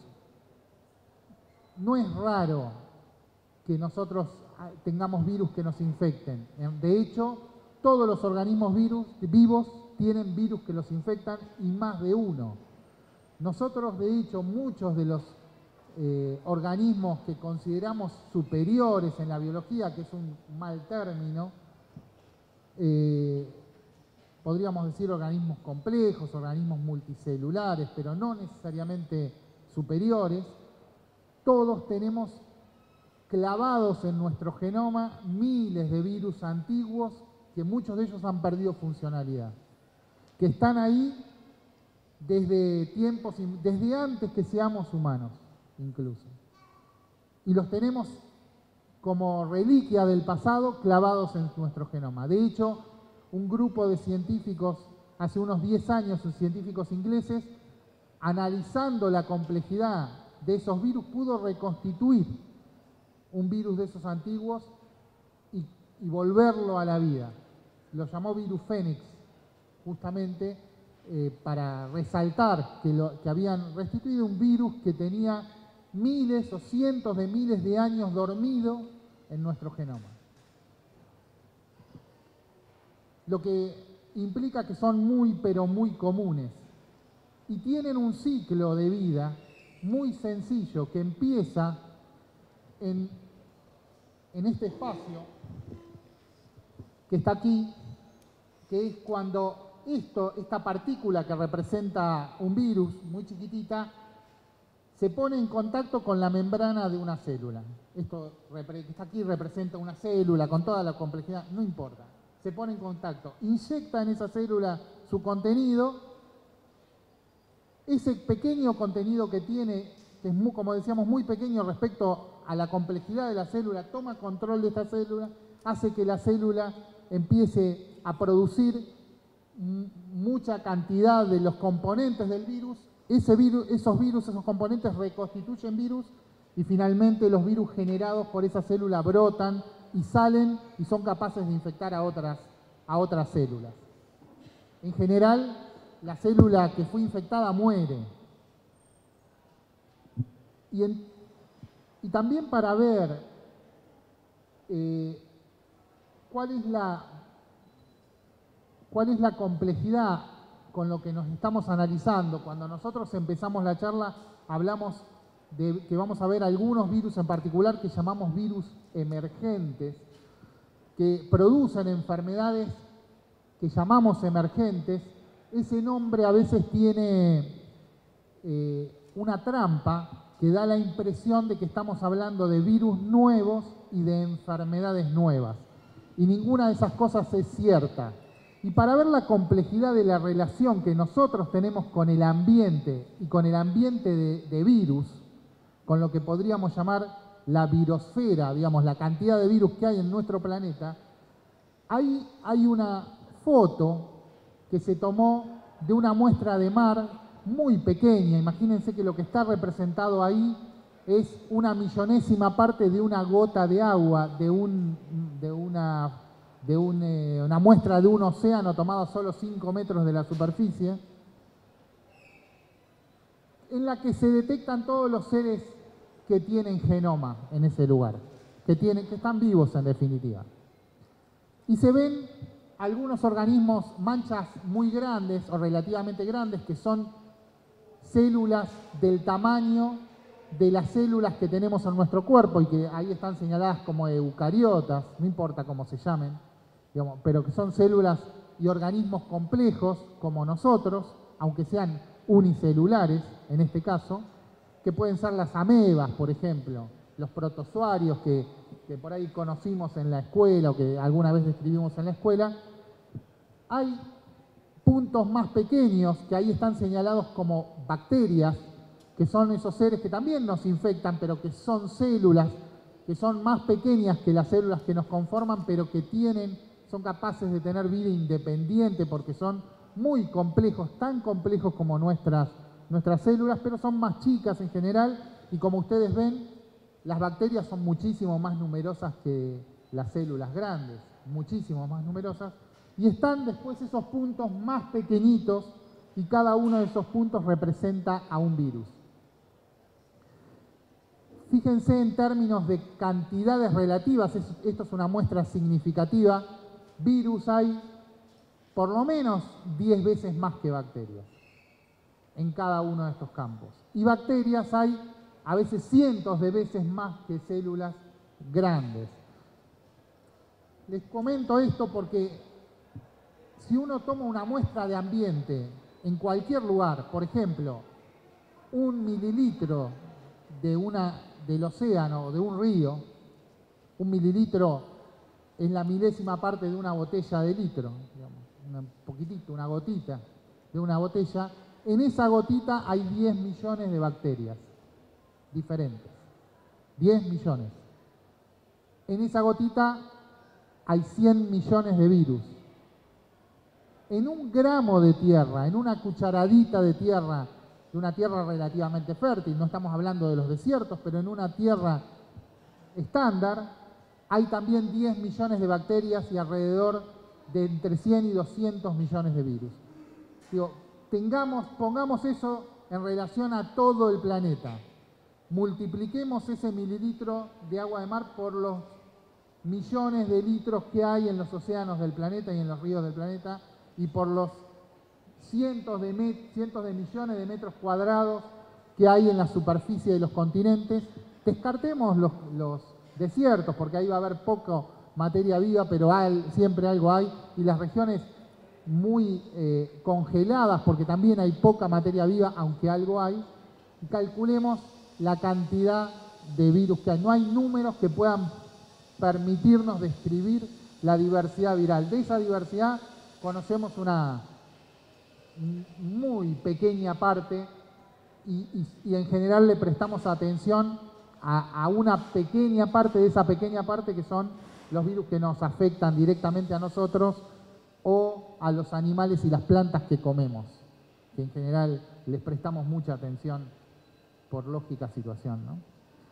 No es raro que nosotros tengamos virus que nos infecten. De hecho, todos los organismos virus, vivos tienen virus que los infectan y más de uno. Nosotros, de hecho, muchos de los Eh, organismos que consideramos superiores en la biología, que es un mal término, eh, podríamos decir organismos complejos, organismos multicelulares, pero no necesariamente superiores, todos tenemos clavados en nuestro genoma miles de virus antiguos que muchos de ellos han perdido funcionalidad, que están ahí desde tiempos, desde antes que seamos humanos. Incluso. Y los tenemos como reliquia del pasado clavados en nuestro genoma. De hecho, un grupo de científicos, hace unos diez años, científicos ingleses, analizando la complejidad de esos virus, pudo reconstituir un virus de esos antiguos y, y volverlo a la vida. Lo llamó virus Fénix, justamente eh, para resaltar que, lo, que habían restituido un virus que tenía miles o cientos de miles de años dormido en nuestro genoma. Lo que implica que son muy, pero muy comunes. Y tienen un ciclo de vida muy sencillo que empieza en, en este espacio que está aquí, que es cuando esto, esta partícula que representa un virus muy chiquitita, se pone en contacto con la membrana de una célula. Esto que está aquí representa una célula con toda la complejidad, no importa. Se pone en contacto, inyecta en esa célula su contenido. Ese pequeño contenido que tiene, que es, muy, como decíamos, muy pequeño respecto a la complejidad de la célula, toma control de esta célula, hace que la célula empiece a producir mucha cantidad de los componentes del virus. Ese virus, esos virus, esos componentes reconstituyen virus y finalmente los virus generados por esa célula brotan y salen y son capaces de infectar a otras, a otras células. En general, la célula que fue infectada muere. Y, en, y también para ver eh, cuál es la, cuál es la complejidad con lo que nos estamos analizando. Cuando nosotros empezamos la charla, hablamos de que vamos a ver algunos virus en particular que llamamos virus emergentes, que producen enfermedades que llamamos emergentes. Ese nombre a veces tiene eh, una trampa que da la impresión de que estamos hablando de virus nuevos y de enfermedades nuevas. Y ninguna de esas cosas es cierta. Y para ver la complejidad de la relación que nosotros tenemos con el ambiente y con el ambiente de, de virus, con lo que podríamos llamar la virosfera, digamos, la cantidad de virus que hay en nuestro planeta, hay, hay una foto que se tomó de una muestra de mar muy pequeña. Imagínense que lo que está representado ahí es una millonésima parte de una gota de agua, de, un, de, una, de un, eh, una muestra de un océano tomado a solo cinco metros de la superficie, en la que se detectan todos los seres que tienen genoma en ese lugar, que, tienen, que están vivos en definitiva. Y se ven algunos organismos, manchas muy grandes o relativamente grandes, que son células del tamaño de las células que tenemos en nuestro cuerpo y que ahí están señaladas como eucariotas, no importa cómo se llamen, digamos, pero que son células y organismos complejos como nosotros, aunque sean unicelulares en este caso, que pueden ser las amebas, por ejemplo, los protozoarios que, que por ahí conocimos en la escuela o que alguna vez describimos en la escuela. Hay puntos más pequeños que ahí están señalados como bacterias, que son esos seres que también nos infectan, pero que son células, que son más pequeñas que las células que nos conforman, pero que tienen, son capaces de tener vida independiente porque son muy complejos, tan complejos como nuestras, nuestras células, pero son más chicas en general, y como ustedes ven, las bacterias son muchísimo más numerosas que las células grandes, muchísimo más numerosas, y están después esos puntos más pequeñitos, y cada uno de esos puntos representa a un virus. Fíjense en términos de cantidades relativas, esto es una muestra significativa, virus hay por lo menos diez veces más que bacterias en cada uno de estos campos. Y bacterias hay a veces cientos de veces más que células grandes. Les comento esto porque si uno toma una muestra de ambiente en cualquier lugar, por ejemplo, un mililitro de una, del océano o de un río, un mililitro es la milésima parte de una botella de litro, digamos, un poquitito, una gotita de una botella. En esa gotita hay diez millones de bacterias diferentes. diez millones. En esa gotita hay cien millones de virus. En un gramo de tierra, en una cucharadita de tierra, de una tierra relativamente fértil, no estamos hablando de los desiertos, pero en una tierra estándar, hay también diez millones de bacterias y alrededor de entre cien y doscientos millones de virus. Digo, tengamos, pongamos eso en relación a todo el planeta. Multipliquemos ese mililitro de agua de mar por los millones de litros que hay en los océanos del planeta y en los ríos del planeta y por los cientos de, cientos de millones de metros cuadrados que hay en la superficie de los continentes. Descartemos los, los desiertos porque ahí va a haber poco materia viva, pero hay, siempre algo hay, y las regiones muy eh, congeladas porque también hay poca materia viva, aunque algo hay. Y calculemos la cantidad de virus que hay. No hay números que puedan permitirnos describir la diversidad viral. De esa diversidad conocemos una muy pequeña parte y, y, y en general le prestamos atención a, a una pequeña parte de esa pequeña parte que son los virus que nos afectan directamente a nosotros o a los animales y las plantas que comemos, que en general les prestamos mucha atención por lógica situación, ¿no?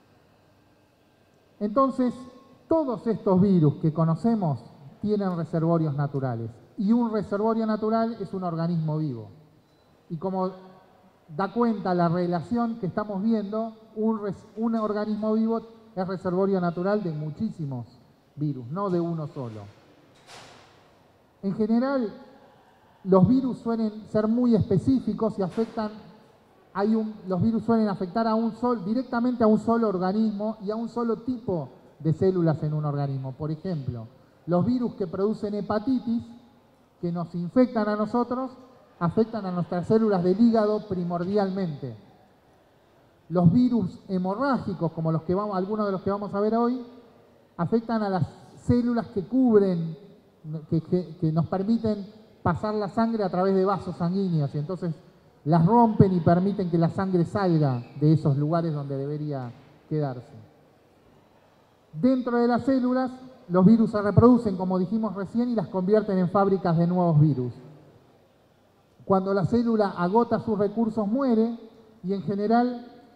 Entonces, todos estos virus que conocemos tienen reservorios naturales. Y un reservorio natural es un organismo vivo. Y como da cuenta la relación que estamos viendo, un, res, un organismo vivo es reservorio natural de muchísimos virus, no de uno solo. En general, los virus suelen ser muy específicos y afectan, hay un, los virus suelen afectar a un sol, directamente a un solo organismo y a un solo tipo de células en un organismo. Por ejemplo, los virus que producen hepatitis, que nos infectan a nosotros, afectan a nuestras células del hígado primordialmente. Los virus hemorrágicos, como los que vamos, algunos de los que vamos a ver hoy, afectan a las células que cubren, que, que, que nos permiten pasar la sangre a través de vasos sanguíneos y entonces las rompen y permiten que la sangre salga de esos lugares donde debería quedarse. Dentro de las células, los virus se reproducen, como dijimos recién, y las convierten en fábricas de nuevos virus. Cuando la célula agota sus recursos, muere, y en general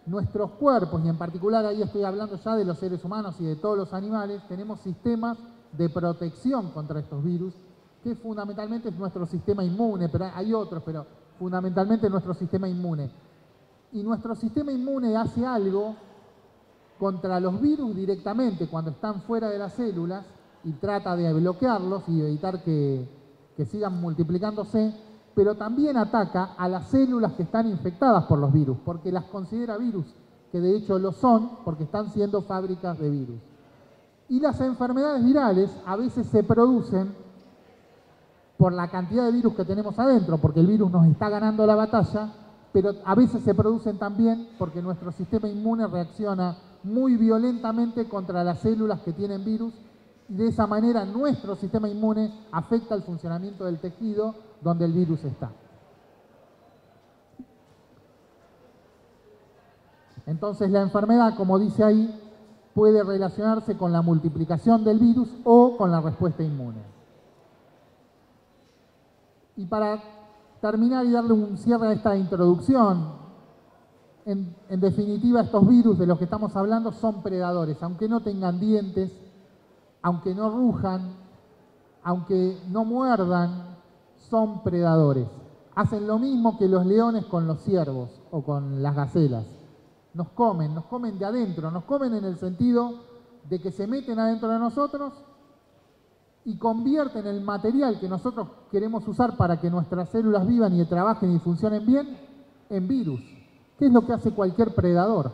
nuestros cuerpos, y en particular ahí estoy hablando ya de los seres humanos y de todos los animales, tenemos sistemas de protección contra estos virus, que fundamentalmente es nuestro sistema inmune, pero hay otros, pero fundamentalmente nuestro sistema inmune. Y nuestro sistema inmune hace algo contra los virus directamente cuando están fuera de las células y trata de bloquearlos y evitar que, que sigan multiplicándose, pero también ataca a las células que están infectadas por los virus, porque las considera virus, que de hecho lo son, porque están siendo fábricas de virus. Y las enfermedades virales a veces se producen por la cantidad de virus que tenemos adentro, porque el virus nos está ganando la batalla, pero a veces se producen también porque nuestro sistema inmune reacciona muy violentamente contra las células que tienen virus, y de esa manera nuestro sistema inmune afecta el funcionamiento del tejido donde el virus está. Entonces la enfermedad, como dice ahí, puede relacionarse con la multiplicación del virus o con la respuesta inmune. Y para terminar y darle un cierre a esta introducción, en, en definitiva estos virus de los que estamos hablando son predadores, aunque no tengan dientes, aunque no rujan, aunque no muerdan, son predadores. Hacen lo mismo que los leones con los ciervos o con las gacelas. Nos comen, nos comen de adentro, nos comen en el sentido de que se meten adentro de nosotros y convierten el material que nosotros queremos usar para que nuestras células vivan y trabajen y funcionen bien en virus, que es lo que hace cualquier predador.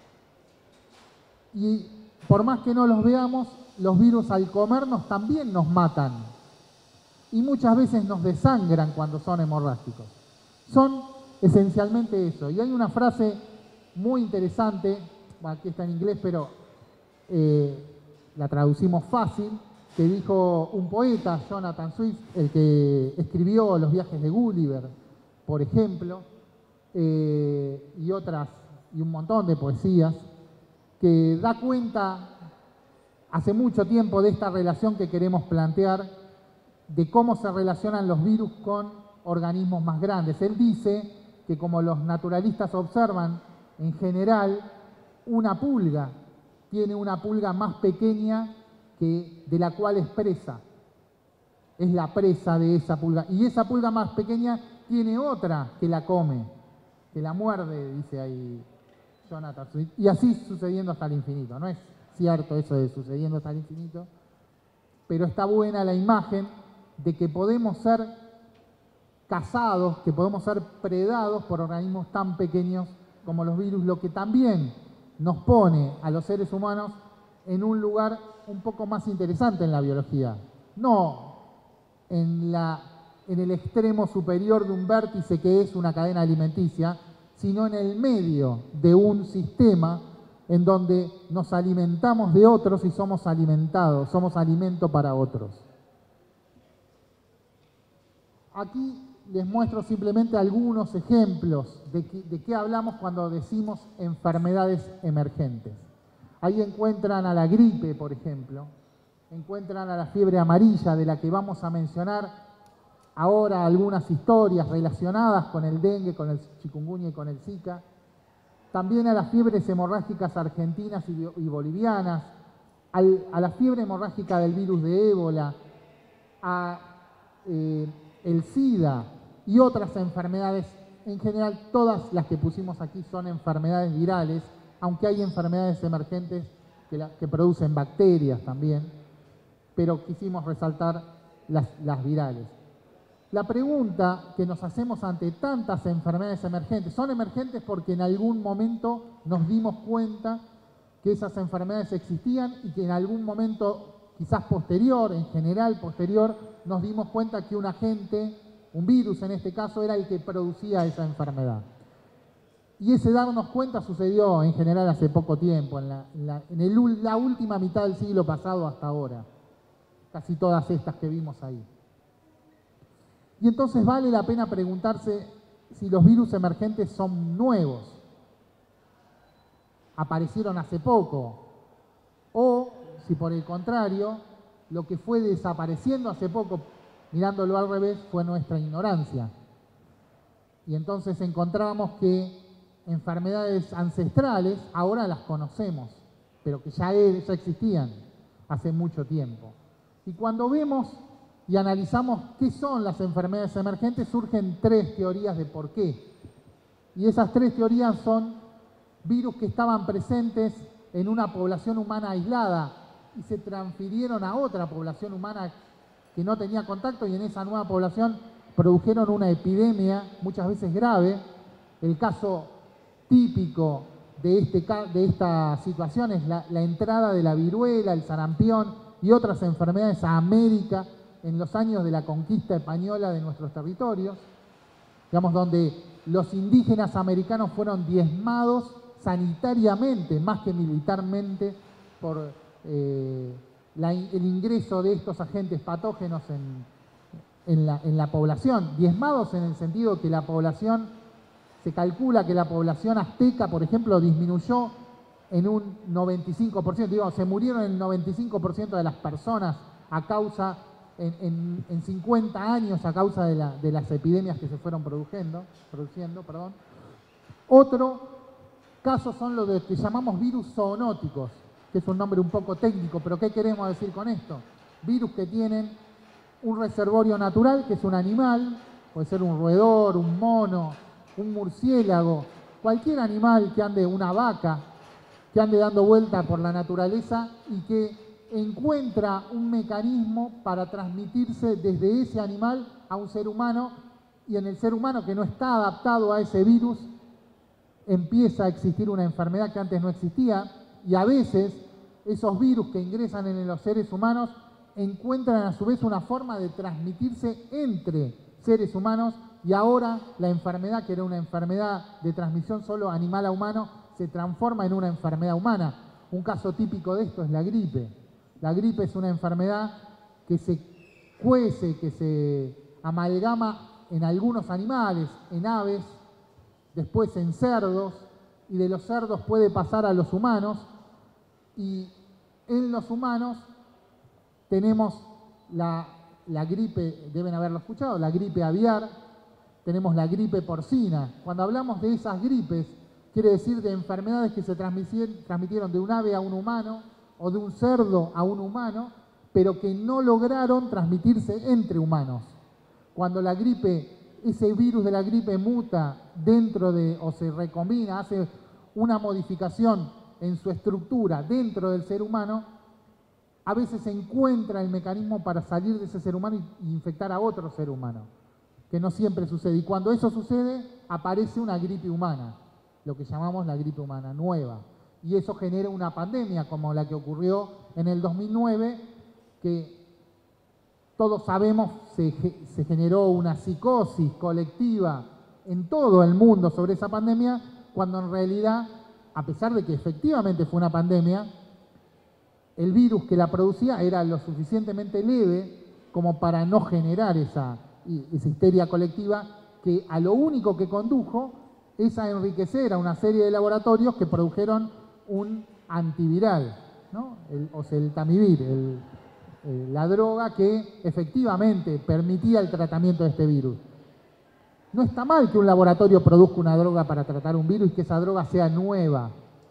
Y por más que no los veamos, los virus al comernos también nos matan y muchas veces nos desangran cuando son hemorrágicos. Son esencialmente eso. Y hay una frase muy interesante, aquí está en inglés, pero eh, la traducimos fácil, que dijo un poeta, Jonathan Swift, el que escribió Los viajes de Gulliver, por ejemplo, eh, y otras, y un montón de poesías, que da cuenta hace mucho tiempo de esta relación que queremos plantear, de cómo se relacionan los virus con organismos más grandes. Él dice que como los naturalistas observan, en general, una pulga tiene una pulga más pequeña que de la cual es presa. Es la presa de esa pulga. Y esa pulga más pequeña tiene otra que la come, que la muerde, dice ahí Jonathan Swift. Y así sucediendo hasta el infinito. No es cierto eso de sucediendo hasta el infinito, pero está buena la imagen de que podemos ser cazados, que podemos ser predados por organismos tan pequeños como los virus, lo que también nos pone a los seres humanos en un lugar un poco más interesante en la biología. No en, la, en el extremo superior de un vértice que es una cadena alimenticia, sino en el medio de un sistema en donde nos alimentamos de otros y somos alimentados, somos alimento para otros. Aquí les muestro simplemente algunos ejemplos de, que, de qué hablamos cuando decimos enfermedades emergentes. Ahí encuentran a la gripe, por ejemplo, encuentran a la fiebre amarilla, de la que vamos a mencionar ahora algunas historias relacionadas con el dengue, con el chikungunya y con el zika. También a las fiebres hemorrágicas argentinas y, y bolivianas, al, a la fiebre hemorrágica del virus de ébola, a eh, el SIDA y otras enfermedades. En general, todas las que pusimos aquí son enfermedades virales, aunque hay enfermedades emergentes que, la, que producen bacterias también, pero quisimos resaltar las, las virales. La pregunta que nos hacemos ante tantas enfermedades emergentes, son emergentes porque en algún momento nos dimos cuenta que esas enfermedades existían y que en algún momento, quizás posterior, en general posterior, nos dimos cuenta que un agente, un virus en este caso, era el que producía esa enfermedad. Y ese darnos cuenta sucedió en general hace poco tiempo, en, la, en, la, en el, la última mitad del siglo pasado hasta ahora. Casi todas estas que vimos ahí. Y entonces vale la pena preguntarse si los virus emergentes son nuevos, aparecieron hace poco, o si por el contrario, lo que fue desapareciendo hace poco, mirándolo al revés, fue nuestra ignorancia. Y entonces encontramos que enfermedades ancestrales, ahora las conocemos, pero que ya, ya existían hace mucho tiempo. Y cuando vemos y analizamos qué son las enfermedades emergentes, surgen tres teorías de por qué. Y esas tres teorías son virus que estaban presentes en una población humana aislada y se transfirieron a otra población humana que no tenía contacto, y en esa nueva población produjeron una epidemia muchas veces grave. El caso típico de, este, de esta situación es la, la entrada de la viruela, el sarampión y otras enfermedades a América en los años de la conquista española de nuestros territorios, digamos, donde los indígenas americanos fueron diezmados sanitariamente, más que militarmente, por eh, la, el ingreso de estos agentes patógenos en, en, la, en la población. Diezmados en el sentido que la población, se calcula que la población azteca, por ejemplo, disminuyó en un noventa y cinco por ciento, digamos, se murieron el noventa y cinco por ciento de las personas a causa, en, en, en cincuenta años, a causa de, la, de las epidemias que se fueron produciendo. produciendo perdón. Otro caso son los de, que llamamos virus zoonóticos, que es un nombre un poco técnico, pero ¿qué queremos decir con esto? Virus que tienen un reservorio natural, que es un animal, puede ser un roedor, un mono, un murciélago, cualquier animal que ande, una vaca, que ande dando vuelta por la naturaleza y que encuentra un mecanismo para transmitirse desde ese animal a un ser humano, y en el ser humano que no está adaptado a ese virus empieza a existir una enfermedad que antes no existía, y a veces esos virus que ingresan en los seres humanos encuentran a su vez una forma de transmitirse entre seres humanos, y ahora la enfermedad, que era una enfermedad de transmisión solo animal a humano, se transforma en una enfermedad humana. Un caso típico de esto es la gripe. La gripe es una enfermedad que se cuece, que se amalgama en algunos animales, en aves, después en cerdos, y de los cerdos puede pasar a los humanos, y en los humanos tenemos la, la gripe, deben haberlo escuchado, la gripe aviar, tenemos la gripe porcina. Cuando hablamos de esas gripes, quiere decir de enfermedades que se transmitieron de un ave a un humano o de un cerdo a un humano, pero que no lograron transmitirse entre humanos. Cuando la gripe, ese virus de la gripe muta dentro de, o se recombina, hace una modificación en su estructura dentro del ser humano, a veces se encuentra el mecanismo para salir de ese ser humano y infectar a otro ser humano, que no siempre sucede. Y cuando eso sucede, aparece una gripe humana, lo que llamamos la gripe humana nueva. Y eso genera una pandemia como la que ocurrió en el dos mil nueve, que todos sabemos se, se generó una psicosis colectiva en todo el mundo sobre esa pandemia, cuando en realidad, a pesar de que efectivamente fue una pandemia, el virus que la producía era lo suficientemente leve como para no generar esa, esa histeria colectiva, que a lo único que condujo es a enriquecer a una serie de laboratorios que produjeron un antiviral, ¿no? El oseltamivir, el, el, la droga que efectivamente permitía el tratamiento de este virus. No está mal que un laboratorio produzca una droga para tratar un virus y que esa droga sea nueva.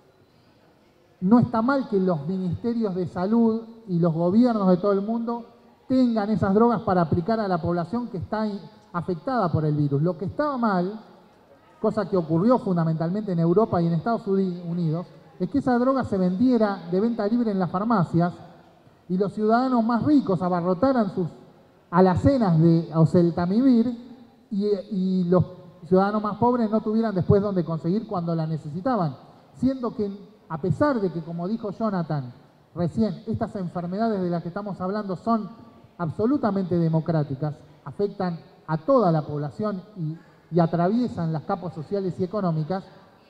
No está mal que los ministerios de salud y los gobiernos de todo el mundo tengan esas drogas para aplicar a la población que está afectada por el virus. Lo que estaba mal, cosa que ocurrió fundamentalmente en Europa y en Estados Unidos, es que esa droga se vendiera de venta libre en las farmacias y los ciudadanos más ricos abarrotaran sus alacenas de oseltamivir y, y los ciudadanos más pobres no tuvieran después dónde conseguir cuando la necesitaban. Siendo que, a pesar de que, como dijo Jonathan recién, estas enfermedades de las que estamos hablando son absolutamente democráticas, afectan a toda la población y, y atraviesan las capas sociales y económicas,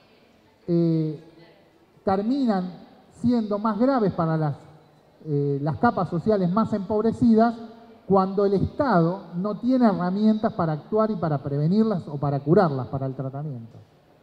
eh, terminan siendo más graves para las, eh, las capas sociales más empobrecidas cuando el Estado no tiene herramientas para actuar y para prevenirlas o para curarlas, para el tratamiento.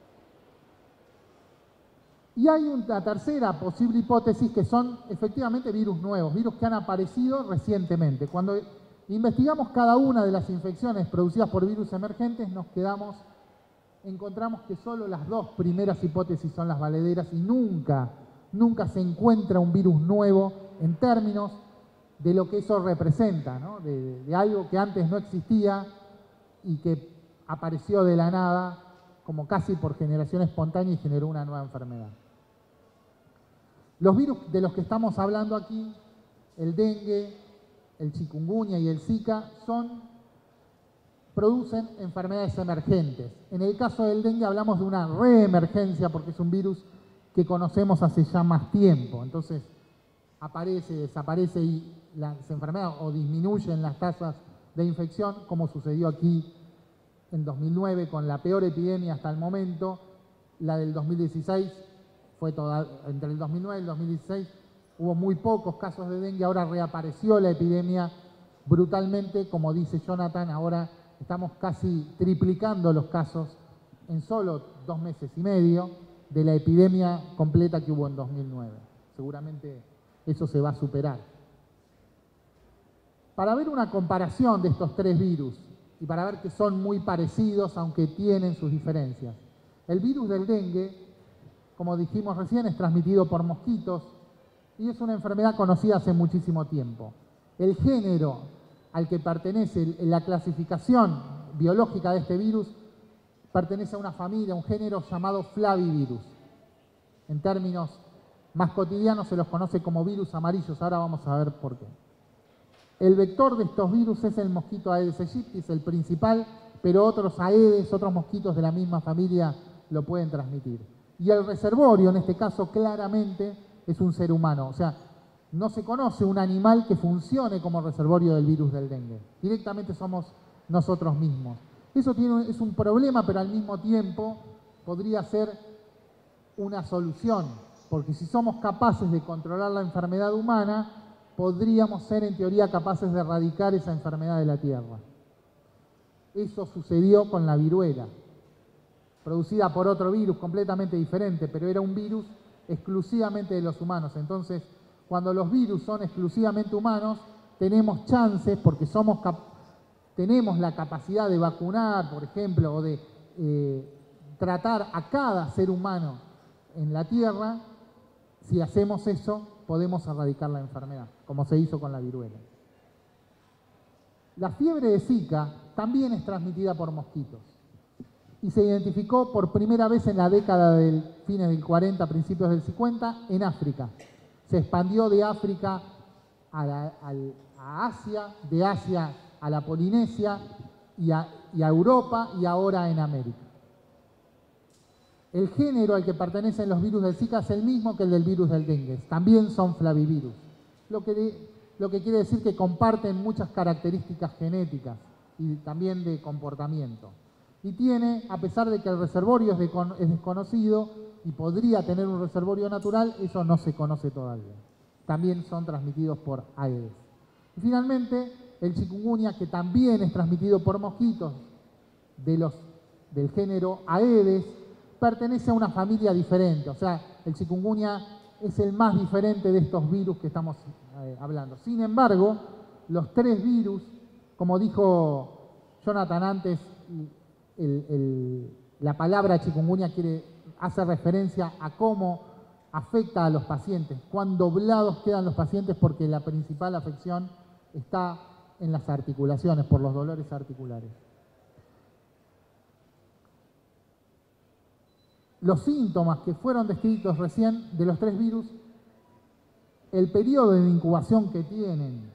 Y hay una tercera posible hipótesis, que son efectivamente virus nuevos, virus que han aparecido recientemente. Cuando investigamos cada una de las infecciones producidas por virus emergentes, nos quedamos encontramos que solo las dos primeras hipótesis son las valederas y nunca, nunca se encuentra un virus nuevo en términos de lo que eso representa, ¿no? de, de algo que antes no existía y que apareció de la nada como casi por generación espontánea y generó una nueva enfermedad. Los virus de los que estamos hablando aquí, el dengue, el chikungunya y el zika, son, producen enfermedades emergentes. En el caso del dengue hablamos de una reemergencia porque es un virus que conocemos hace ya más tiempo. Entonces aparece, desaparece y las enfermedades o disminuyen las tasas de infección, como sucedió aquí en dos mil nueve con la peor epidemia hasta el momento. La del dos mil dieciséis fue toda, entre el dos mil nueve y el dos mil dieciséis hubo muy pocos casos de dengue, ahora reapareció la epidemia brutalmente, como dice Jonathan, ahora estamos casi triplicando los casos en solo dos meses y medio de la epidemia completa que hubo en dos mil nueve. Seguramente eso se va a superar. Para ver una comparación de estos tres virus y para ver que son muy parecidos aunque tienen sus diferencias. El virus del dengue, como dijimos recién, es transmitido por mosquitos y es una enfermedad conocida hace muchísimo tiempo. El género al que pertenece la clasificación biológica de este virus pertenece a una familia, un género llamado Flavivirus. En términos más cotidianos se los conoce como virus amarillos, ahora vamos a ver por qué. El vector de estos virus es el mosquito Aedes aegypti, el principal, pero otros Aedes, otros mosquitos de la misma familia lo pueden transmitir. Y el reservorio, en este caso, claramente es un ser humano. O sea, no se conoce un animal que funcione como reservorio del virus del dengue. Directamente somos nosotros mismos. Eso tiene, es un problema, pero al mismo tiempo podría ser una solución, porque si somos capaces de controlar la enfermedad humana, podríamos ser en teoría capaces de erradicar esa enfermedad de la Tierra. Eso sucedió con la viruela, producida por otro virus completamente diferente, pero era un virus exclusivamente de los humanos. Entonces, cuando los virus son exclusivamente humanos, tenemos chances, porque somos cap tenemos la capacidad de vacunar, por ejemplo, o de eh, tratar a cada ser humano en la Tierra. Si hacemos eso, podemos erradicar la enfermedad, como se hizo con la viruela. La fiebre de Zika también es transmitida por mosquitos y se identificó por primera vez en la década del fines del cuarenta, principios del cincuenta, en África. Se expandió de África a, la, a, a Asia, de Asia a la Polinesia y a, y a Europa y ahora en América. El género al que pertenecen los virus del Zika es el mismo que el del virus del dengue. También son flavivirus. Lo que, de, lo que quiere decir que comparten muchas características genéticas y también de comportamiento. Y tiene, a pesar de que el reservorio es, de, es desconocido y podría tener un reservorio natural, eso no se conoce todavía. También son transmitidos por Aedes. Y finalmente, el chikungunya, que también es transmitido por mosquitos de los, del género Aedes, pertenece a una familia diferente. O sea, el chikungunya es el más diferente de estos virus que estamos eh, hablando. Sin embargo, los tres virus, como dijo Jonathan antes, el, el, la palabra chikungunya quiere, hace referencia a cómo afecta a los pacientes, cuán doblados quedan los pacientes, porque la principal afección está en las articulaciones, por los dolores articulares. Los síntomas que fueron descritos recién de los tres virus, el periodo de incubación que tienen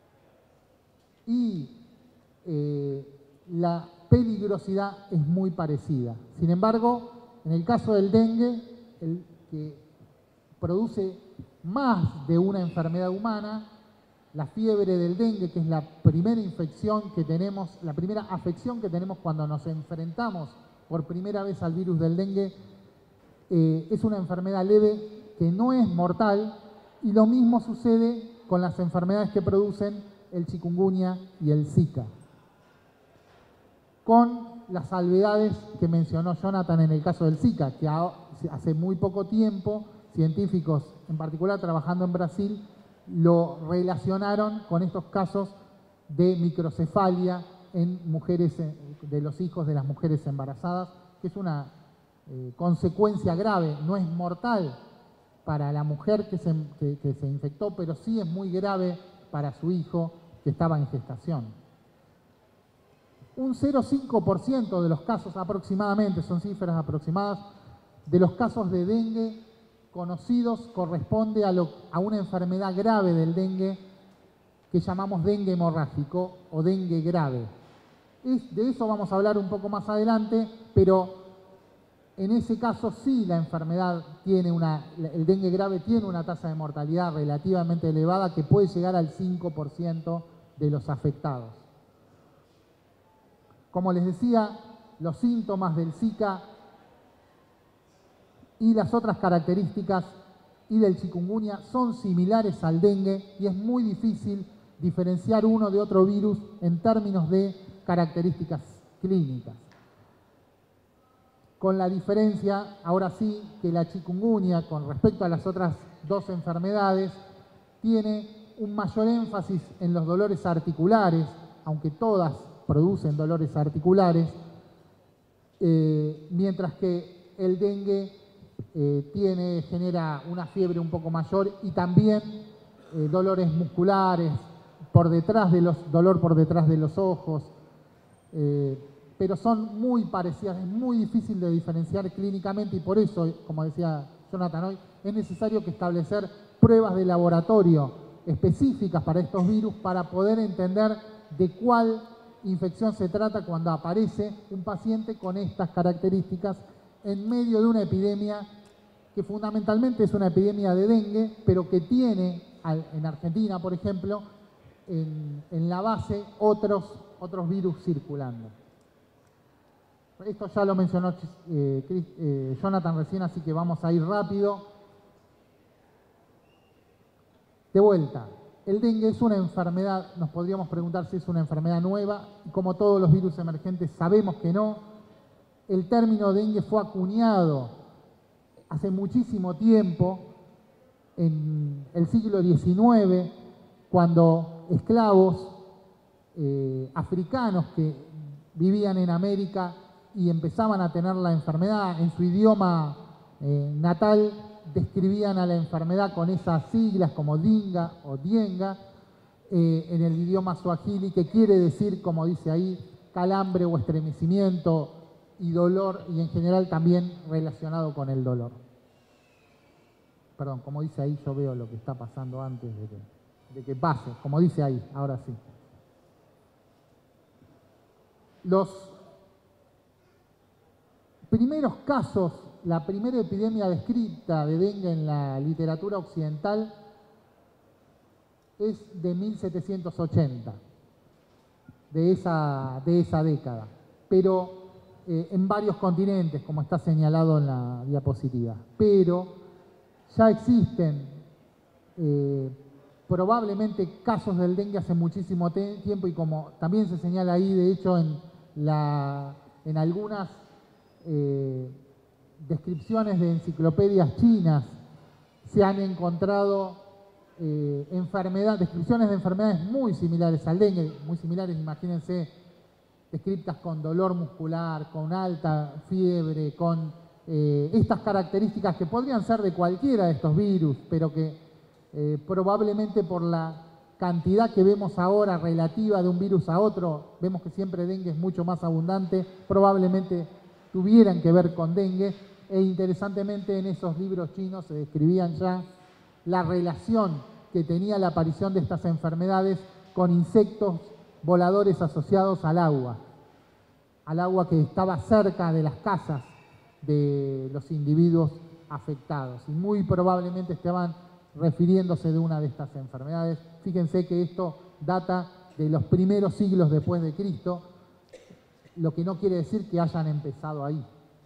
y eh, la peligrosidad es muy parecida. Sin embargo, en el caso del dengue, el que produce más de una enfermedad humana, la fiebre del dengue, que es la primera infección que tenemos, la primera afección que tenemos cuando nos enfrentamos por primera vez al virus del dengue, eh, es una enfermedad leve que no es mortal, y lo mismo sucede con las enfermedades que producen el chikungunya y el Zika, con las salvedades que mencionó Jonathan en el caso del Zika, que hace muy poco tiempo científicos, en particular trabajando en Brasil, lo relacionaron con estos casos de microcefalia en mujeres, de los hijos de las mujeres embarazadas, que es una eh, consecuencia grave, no es mortal para la mujer que se, que, que se infectó, pero sí es muy grave para su hijo que estaba en gestación. Un cero coma cinco por ciento de los casos aproximadamente, son cifras aproximadas, de los casos de dengue conocidos corresponde a, lo, a una enfermedad grave del dengue que llamamos dengue hemorrágico o dengue grave. Es, de eso vamos a hablar un poco más adelante, pero en ese caso sí la enfermedad tiene una, el dengue grave tiene una tasa de mortalidad relativamente elevada que puede llegar al cinco por ciento de los afectados. Como les decía, los síntomas del Zika y las otras características y del chikungunya son similares al dengue y es muy difícil diferenciar uno de otro virus en términos de características clínicas. Con la diferencia, ahora sí, que la chikungunya, con respecto a las otras dos enfermedades, tiene un mayor énfasis en los dolores articulares, aunque todas producen dolores articulares, eh, mientras que el dengue eh, tiene, genera una fiebre un poco mayor y también eh, dolores musculares, por detrás de los, dolor por detrás de los ojos, eh, pero son muy parecidas, es muy difícil de diferenciar clínicamente y por eso, como decía Jonathan hoy, es necesario que establecer pruebas de laboratorio específicas para estos virus para poder entender de cuál infección se trata cuando aparece un paciente con estas características en medio de una epidemia que fundamentalmente es una epidemia de dengue, pero que tiene, en Argentina por ejemplo, en, en la base otros, otros virus circulando. Esto ya lo mencionó eh, Chris, eh, Jonathan recién, así que vamos a ir rápido. De vuelta, el dengue es una enfermedad, nos podríamos preguntar si es una enfermedad nueva, y como todos los virus emergentes sabemos que no. El término dengue fue acuñado hace muchísimo tiempo, en el siglo diecinueve, cuando esclavos eh, africanos que vivían en América y empezaban a tener la enfermedad en su idioma eh, natal, describían a la enfermedad con esas siglas como dinga o dienga, eh, en el idioma suajili, que quiere decir, como dice ahí, calambre o estremecimiento y dolor, y en general también relacionado con el dolor. Perdón, como dice ahí, yo veo lo que está pasando antes de que, de que pase, como dice ahí, ahora sí. Los primeros casos, la primera epidemia descrita de dengue en la literatura occidental es de mil setecientos ochenta, de esa, de esa década, pero eh, en varios continentes, como está señalado en la diapositiva. Pero ya existen eh, probablemente casos del dengue hace muchísimo tiempo y como también se señala ahí, de hecho, en, la, en algunas Eh, descripciones de enciclopedias chinas se han encontrado eh, enfermedades, descripciones de enfermedades muy similares al dengue, muy similares, imagínense, descritas con dolor muscular, con alta fiebre, con eh, estas características que podrían ser de cualquiera de estos virus, pero que eh, probablemente por la cantidad que vemos ahora relativa de un virus a otro, vemos que siempre dengue es mucho más abundante, probablemente tuvieran que ver con dengue, e interesantemente en esos libros chinos se describían ya la relación que tenía la aparición de estas enfermedades con insectos voladores asociados al agua, al agua que estaba cerca de las casas de los individuos afectados, y muy probablemente estaban refiriéndose de una de estas enfermedades. Fíjense que esto data de los primeros siglos después de Cristo, lo que no quiere decir que hayan empezado ahí.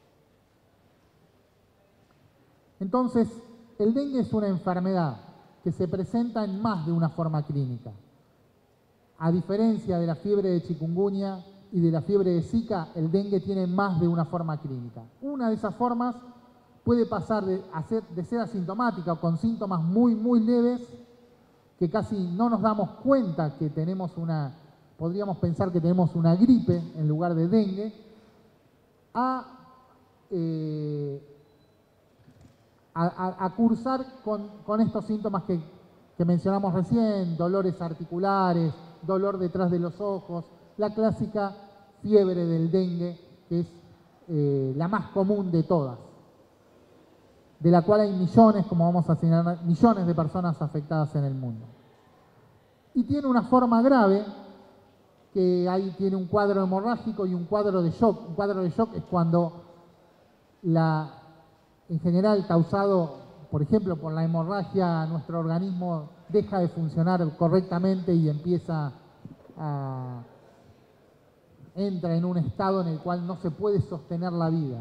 Entonces, el dengue es una enfermedad que se presenta en más de una forma clínica. A diferencia de la fiebre de chikungunya y de la fiebre de Zika, el dengue tiene más de una forma clínica. Una de esas formas puede pasar de, ser, de ser asintomática o con síntomas muy, muy leves, que casi no nos damos cuenta que tenemos una... Podríamos pensar que tenemos una gripe en lugar de dengue, a eh, a, a, a cursar con, con estos síntomas que, que mencionamos recién, dolores articulares, dolor detrás de los ojos, la clásica fiebre del dengue, que es eh, la más común de todas, de la cual hay millones, como vamos a señalar, millones de personas afectadas en el mundo. Y tiene una forma grave, que ahí tiene un cuadro hemorrágico y un cuadro de shock. Un cuadro de shock es cuando, la, en general, causado, por ejemplo, por la hemorragia, nuestro organismo deja de funcionar correctamente y empieza a... entra en un estado en el cual no se puede sostener la vida.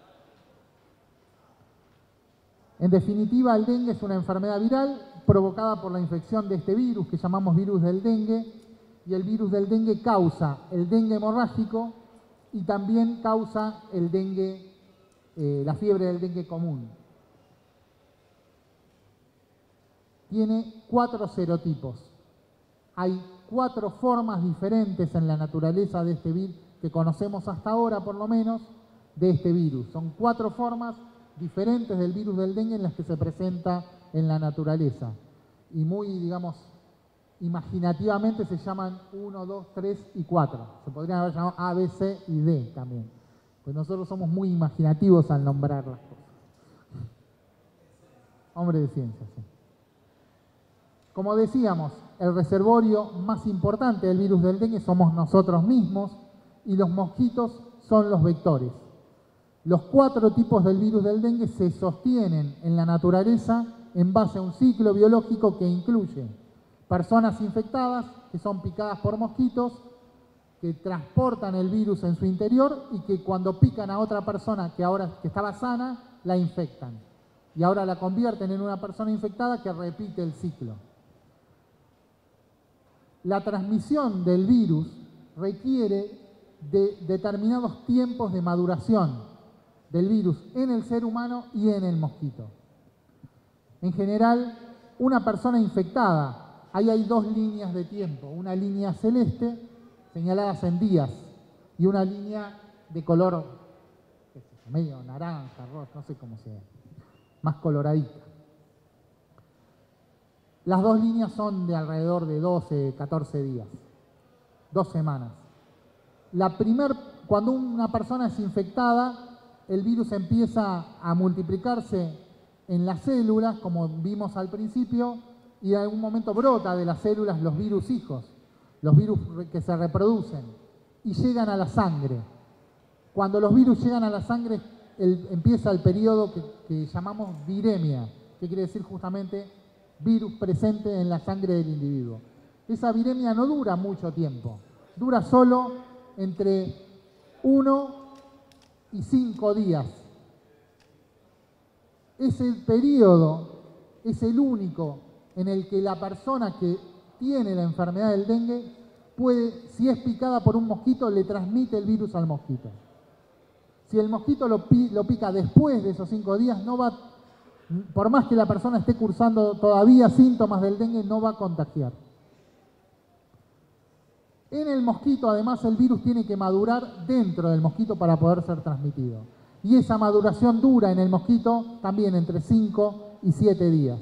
En definitiva, el dengue es una enfermedad viral provocada por la infección de este virus que llamamos virus del dengue, y el virus del dengue causa el dengue hemorrágico y también causa el dengue, eh, la fiebre del dengue común. Tiene cuatro serotipos. Hay cuatro formas diferentes en la naturaleza de este virus, que conocemos hasta ahora por lo menos, de este virus. Son cuatro formas diferentes del virus del dengue en las que se presenta en la naturaleza. Y muy, digamos, imaginativamente se llaman uno, dos, tres y cuatro. Se podrían haber llamado A, B, C y D también. Pues nosotros somos muy imaginativos al nombrar las cosas. Hombre de ciencia, sí. Como decíamos, el reservorio más importante del virus del dengue somos nosotros mismos y los mosquitos son los vectores. Los cuatro tipos del virus del dengue se sostienen en la naturaleza en base a un ciclo biológico que incluye personas infectadas, que son picadas por mosquitos, que transportan el virus en su interior y que cuando pican a otra persona que ahora que estaba sana, la infectan. Y ahora la convierten en una persona infectada que repite el ciclo. La transmisión del virus requiere de determinados tiempos de maduración del virus en el ser humano y en el mosquito. En general, una persona infectada, ahí hay dos líneas de tiempo, una línea celeste señaladas en días y una línea de color qué sé yo, medio naranja, rojo, no sé cómo se llama, más coloradita. Las dos líneas son de alrededor de doce, catorce días, dos semanas. La primer, cuando una persona es infectada, el virus empieza a multiplicarse en las células, como vimos al principio, y en algún momento brota de las células los virus hijos, los virus que se reproducen, y llegan a la sangre. Cuando los virus llegan a la sangre, el, empieza el periodo que, que llamamos viremia, que quiere decir justamente virus presente en la sangre del individuo. Esa viremia no dura mucho tiempo, dura solo entre uno y cinco días. Ese periodo es el único en el que la persona que tiene la enfermedad del dengue puede, si es picada por un mosquito, le transmite el virus al mosquito. Si el mosquito lo, pi, lo pica después de esos cinco días, no va, por más que la persona esté cursando todavía síntomas del dengue, no va a contagiar. En el mosquito, además, el virus tiene que madurar dentro del mosquito para poder ser transmitido. Y esa maduración dura en el mosquito también entre cinco y siete días.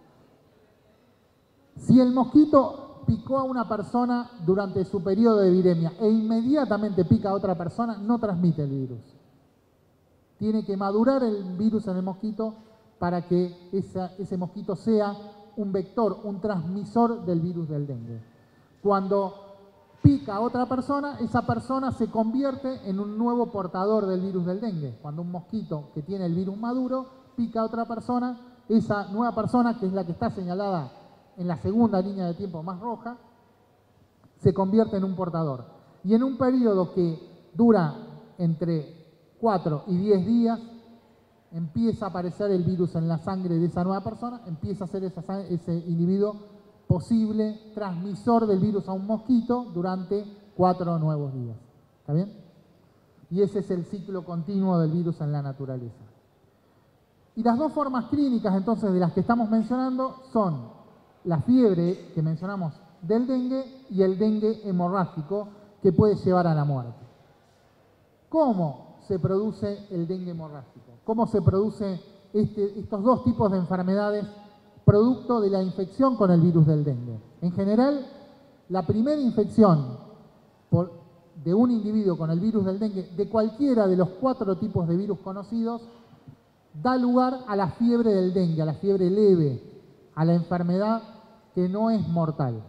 Si el mosquito picó a una persona durante su periodo de viremia e inmediatamente pica a otra persona, no transmite el virus. Tiene que madurar el virus en el mosquito para que esa, ese mosquito sea un vector, un transmisor del virus del dengue. Cuando pica a otra persona, esa persona se convierte en un nuevo portador del virus del dengue. Cuando un mosquito que tiene el virus maduro pica a otra persona, esa nueva persona, que es la que está señalada en la segunda línea de tiempo más roja, se convierte en un portador. Y en un periodo que dura entre cuatro y diez días, empieza a aparecer el virus en la sangre de esa nueva persona, empieza a ser esa, ese individuo posible transmisor del virus a un mosquito durante cuatro nuevos días. ¿Está bien? Y ese es el ciclo continuo del virus en la naturaleza. Y las dos formas clínicas, entonces, de las que estamos mencionando son la fiebre que mencionamos del dengue y el dengue hemorrágico, que puede llevar a la muerte. ¿Cómo se produce el dengue hemorrágico, cómo se produce este, estos dos tipos de enfermedades producto de la infección con el virus del dengue. En general, la primera infección por, de un individuo con el virus del dengue, de cualquiera de los cuatro tipos de virus conocidos, da lugar a la fiebre del dengue, a la fiebre leve, a la enfermedad que no es mortal.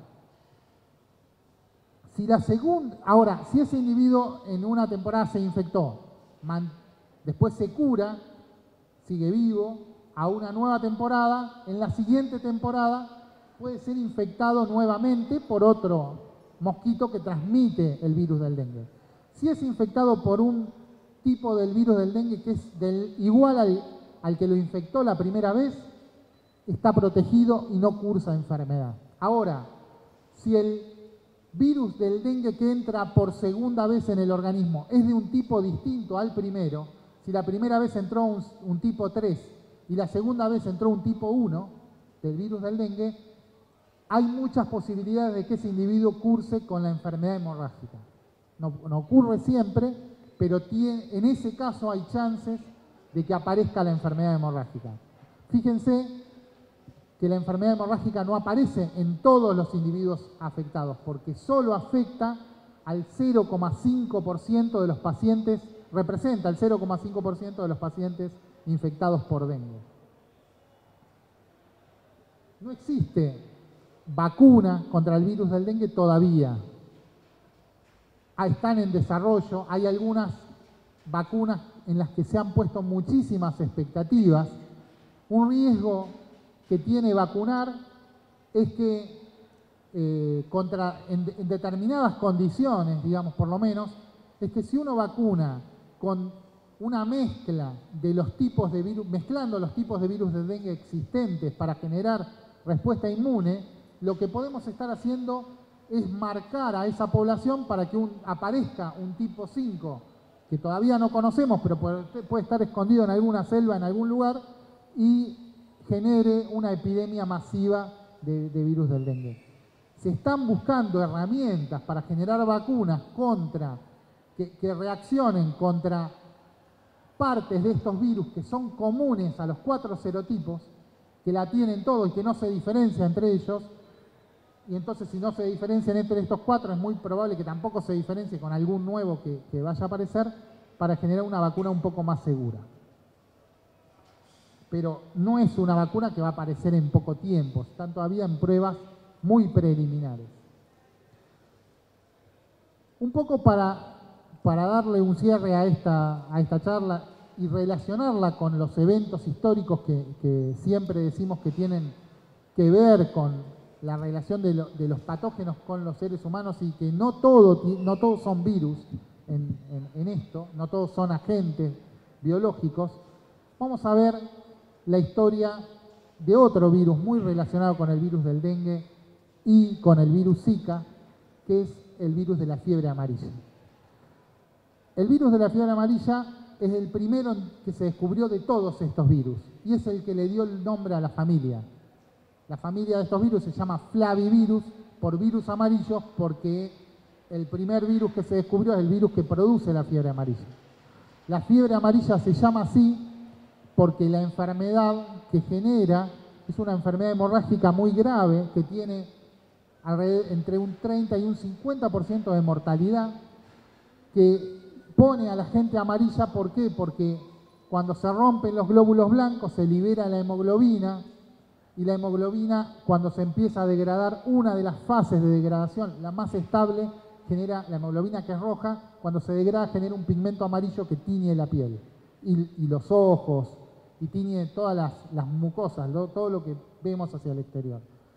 Si la segunda, ahora, si ese individuo en una temporada se infectó, man, después se cura, sigue vivo, a una nueva temporada, en la siguiente temporada puede ser infectado nuevamente por otro mosquito que transmite el virus del dengue. Si es infectado por un tipo del virus del dengue que es del, igual al, al que lo infectó la primera vez, está protegido y no cursa enfermedad. Ahora, si el virus del dengue que entra por segunda vez en el organismo es de un tipo distinto al primero, si la primera vez entró un, un tipo tres y la segunda vez entró un tipo uno del virus del dengue, hay muchas posibilidades de que ese individuo curse con la enfermedad hemorrágica. No, no ocurre siempre, pero tiene, en ese caso hay chances de que aparezca la enfermedad hemorrágica. Fíjense que la enfermedad hemorrágica no aparece en todos los individuos afectados, porque solo afecta al cero coma cinco por ciento de los pacientes, representa el cero coma cinco por ciento de los pacientes infectados por dengue. No existe vacuna contra el virus del dengue todavía. Están en desarrollo, hay algunas vacunas en las que se han puesto muchísimas expectativas. Un riesgo que tiene vacunar es que eh, contra, en, en determinadas condiciones, digamos por lo menos, es que si uno vacuna con una mezcla de los tipos de virus, mezclando los tipos de virus de dengue existentes para generar respuesta inmune, lo que podemos estar haciendo es marcar a esa población para que un, aparezca un tipo cinco, que todavía no conocemos, pero puede, puede estar escondido en alguna selva, en algún lugar, y genere una epidemia masiva de, de virus del dengue. Se están buscando herramientas para generar vacunas contra, que, que reaccionen contra partes de estos virus que son comunes a los cuatro serotipos, que la tienen todos y que no se diferencia entre ellos. Y entonces, si no se diferencian entre estos cuatro, es muy probable que tampoco se diferencie con algún nuevo que, que vaya a aparecer, para generar una vacuna un poco más segura. Pero no es una vacuna que va a aparecer en poco tiempo, están todavía en pruebas muy preliminares. Un poco para, para darle un cierre a esta, a esta charla y relacionarla con los eventos históricos que, que siempre decimos que tienen que ver con la relación de, lo, de los patógenos con los seres humanos, y que no, todo, no todos son virus en, en, en esto, no todos son agentes biológicos. Vamos a ver la historia de otro virus muy relacionado con el virus del dengue y con el virus Zika, que es el virus de la fiebre amarilla. El virus de la fiebre amarilla es el primero que se descubrió de todos estos virus y es el que le dio el nombre a la familia. La familia de estos virus se llama Flavivirus, por virus amarillos, porque el primer virus que se descubrió es el virus que produce la fiebre amarilla. La fiebre amarilla se llama así porque la enfermedad que genera es una enfermedad hemorrágica muy grave que tiene alrededor, entre un treinta y un cincuenta por ciento de mortalidad, que pone a la gente amarilla. ¿Por qué? Porque cuando se rompen los glóbulos blancos se libera la hemoglobina, y la hemoglobina, cuando se empieza a degradar, una de las fases de degradación, la más estable, genera la hemoglobina, que es roja. Cuando se degrada genera un pigmento amarillo que tiñe la piel y, y los ojos, y tiñe todas las, las mucosas, lo, todo lo que vemos hacia el exterior.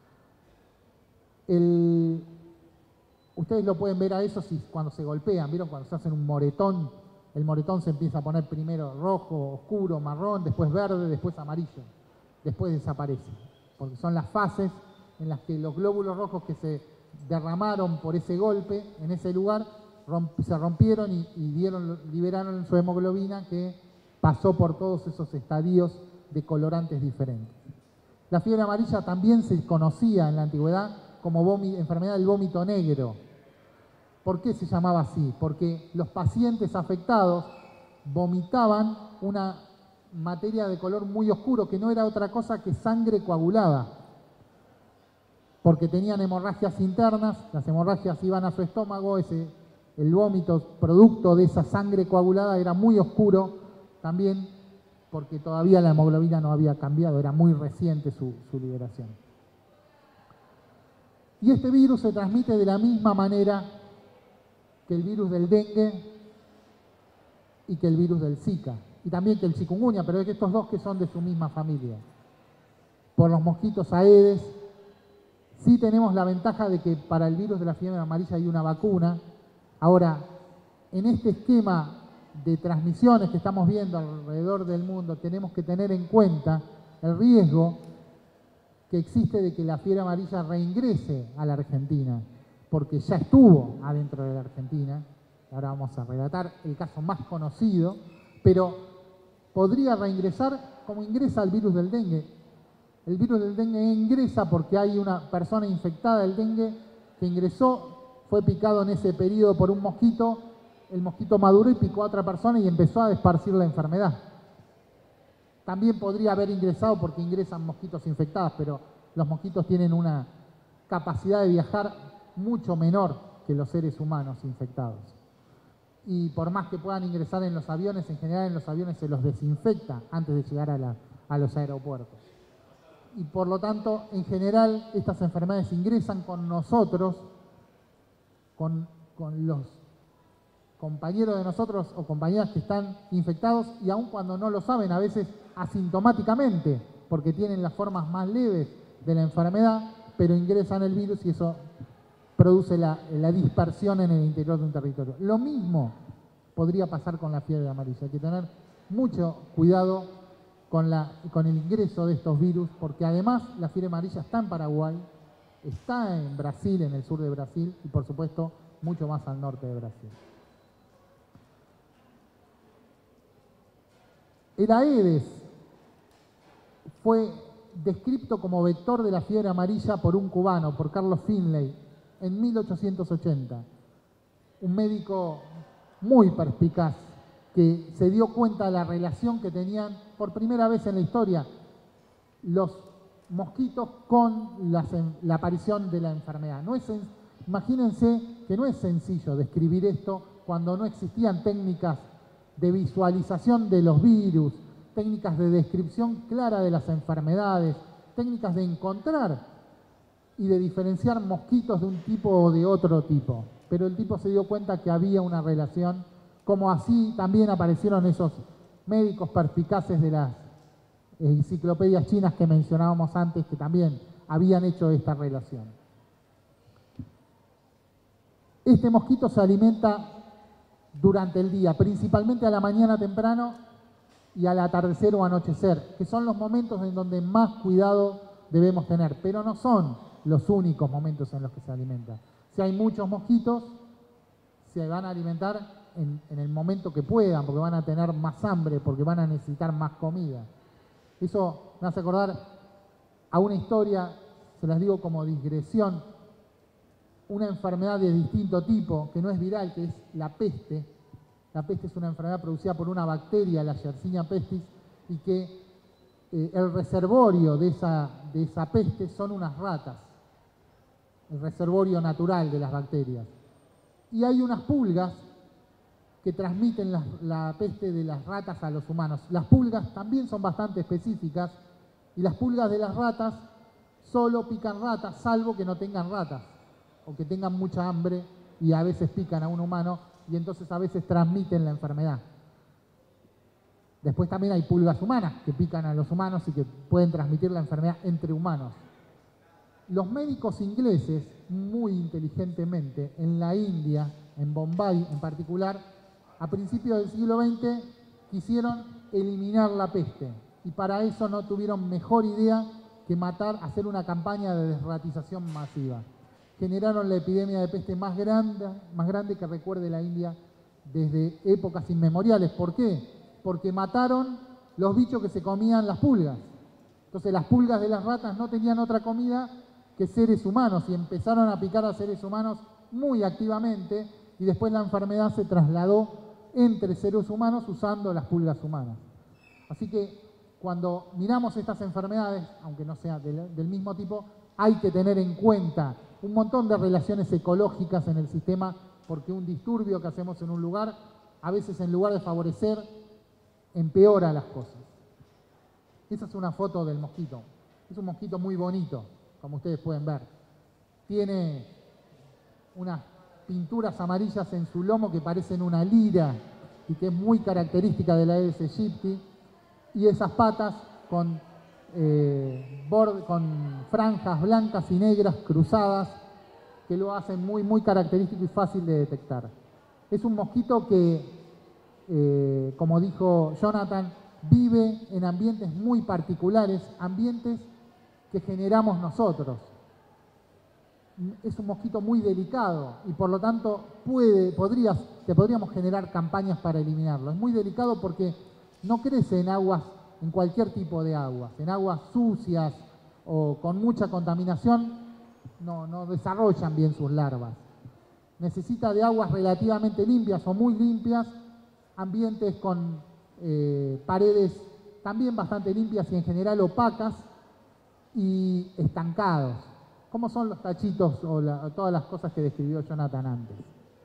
El, ustedes lo pueden ver a eso si, cuando se golpean, ¿vieron? Cuando se hacen un moretón, el moretón se empieza a poner primero rojo, oscuro, marrón, después verde, después amarillo, después desaparece, porque son las fases en las que los glóbulos rojos que se derramaron por ese golpe en ese lugar romp, se rompieron y, y dieron, liberaron su hemoglobina, que pasó por todos esos estadios de colorantes diferentes. La fiebre amarilla también se conocía en la antigüedad como vómito, enfermedad del vómito negro. ¿Por qué se llamaba así? Porque los pacientes afectados vomitaban una materia de color muy oscuro, que no era otra cosa que sangre coagulada, porque tenían hemorragias internas, las hemorragias iban a su estómago, ese, el vómito producto de esa sangre coagulada era muy oscuro, también porque todavía la hemoglobina no había cambiado, era muy reciente su, su liberación. Y este virus se transmite de la misma manera que el virus del dengue y que el virus del Zika, y también que el chikungunya, pero es que estos dos que son de su misma familia. Por los mosquitos Aedes, sí tenemos la ventaja de que para el virus de la fiebre amarilla hay una vacuna. Ahora, en este esquema de transmisiones que estamos viendo alrededor del mundo, tenemos que tener en cuenta el riesgo que existe de que la fiebre amarilla reingrese a la Argentina, porque ya estuvo adentro de la Argentina. Ahora vamos a relatar el caso más conocido, pero podría reingresar como ingresa el virus del dengue. El virus del dengue ingresa porque hay una persona infectada del dengue que ingresó, fue picado en ese periodo por un mosquito, el mosquito maduró y picó a otra persona y empezó a esparcir la enfermedad. También podría haber ingresado porque ingresan mosquitos infectados, pero los mosquitos tienen una capacidad de viajar mucho menor que los seres humanos infectados. Y por más que puedan ingresar en los aviones, en general en los aviones se los desinfecta antes de llegar a, la, a los aeropuertos. Y por lo tanto, en general, estas enfermedades ingresan con nosotros, con, con los compañeros de nosotros o compañeras que están infectados, y aun cuando no lo saben, a veces asintomáticamente, porque tienen las formas más leves de la enfermedad, pero ingresan el virus y eso produce la, la dispersión en el interior de un territorio. Lo mismo podría pasar con la fiebre amarilla. Hay que tener mucho cuidado con, la, con el ingreso de estos virus, porque además la fiebre amarilla está en Paraguay, está en Brasil, en el sur de Brasil, y por supuesto mucho más al norte de Brasil. El Aedes fue descrito como vector de la fiebre amarilla por un cubano, por Carlos Finlay, en mil ochocientos ochenta. Un médico muy perspicaz que se dio cuenta de la relación que tenían por primera vez en la historia los mosquitos con la, la aparición de la enfermedad. No es, imagínense que no es sencillo describir esto cuando no existían técnicas de visualización de los virus, técnicas de descripción clara de las enfermedades, técnicas de encontrar y de diferenciar mosquitos de un tipo o de otro tipo. Pero el tipo se dio cuenta que había una relación, como así también aparecieron esos médicos perspicaces de las enciclopedias chinas que mencionábamos antes, que también habían hecho esta relación. Este mosquito se alimenta durante el día, principalmente a la mañana temprano y al atardecer o anochecer, que son los momentos en donde más cuidado debemos tener, pero no son los únicos momentos en los que se alimenta. Si hay muchos mosquitos, se van a alimentar en, en el momento que puedan, porque van a tener más hambre, porque van a necesitar más comida. Eso me hace acordar a una historia, se las digo como digresión, una enfermedad de distinto tipo, que no es viral, que es la peste. La peste es una enfermedad producida por una bacteria, la Yersinia pestis, y que eh, el reservorio de esa, de esa peste son unas ratas, el reservorio natural de las bacterias. Y hay unas pulgas que transmiten la, la peste de las ratas a los humanos. Las pulgas también son bastante específicas, y las pulgas de las ratas solo pican ratas, salvo que no tengan ratas, o que tengan mucha hambre y a veces pican a un humano, y entonces a veces transmiten la enfermedad. Después también hay pulgas humanas que pican a los humanos y que pueden transmitir la enfermedad entre humanos. Los médicos ingleses, muy inteligentemente, en la India, en Bombay en particular, a principios del siglo veinte, quisieron eliminar la peste. Y para eso no tuvieron mejor idea que matar, hacer una campaña de desratización masiva. Generaron la epidemia de peste más grande, más grande que recuerde la India desde épocas inmemoriales. ¿Por qué? Porque mataron los bichos que se comían las pulgas. Entonces las pulgas de las ratas no tenían otra comida que seres humanos y empezaron a picar a seres humanos muy activamente, y después la enfermedad se trasladó entre seres humanos usando las pulgas humanas. Así que cuando miramos estas enfermedades, aunque no sea del, del mismo tipo, hay que tener en cuenta un montón de relaciones ecológicas en el sistema, porque un disturbio que hacemos en un lugar, a veces en lugar de favorecer, empeora las cosas. Esa es una foto del mosquito. Es un mosquito muy bonito, como ustedes pueden ver. Tiene unas pinturas amarillas en su lomo que parecen una lira y que es muy característica de la Aedes aegypti. Y esas patas con, eh, borde, con franjas blancas y negras cruzadas que lo hacen muy, muy característico y fácil de detectar. Es un mosquito que, eh, como dijo Jonathan, vive en ambientes muy particulares, ambientes que generamos nosotros. Es un mosquito muy delicado y por lo tanto puede, podrías, te podríamos generar campañas para eliminarlo. Es muy delicado porque no crece en aguas, en cualquier tipo de aguas, en aguas sucias o con mucha contaminación, no, no desarrollan bien sus larvas. Necesita de aguas relativamente limpias o muy limpias, ambientes con eh, paredes también bastante limpias y en general opacas y estancados, como son los tachitos o la, todas las cosas que describió Jonathan antes.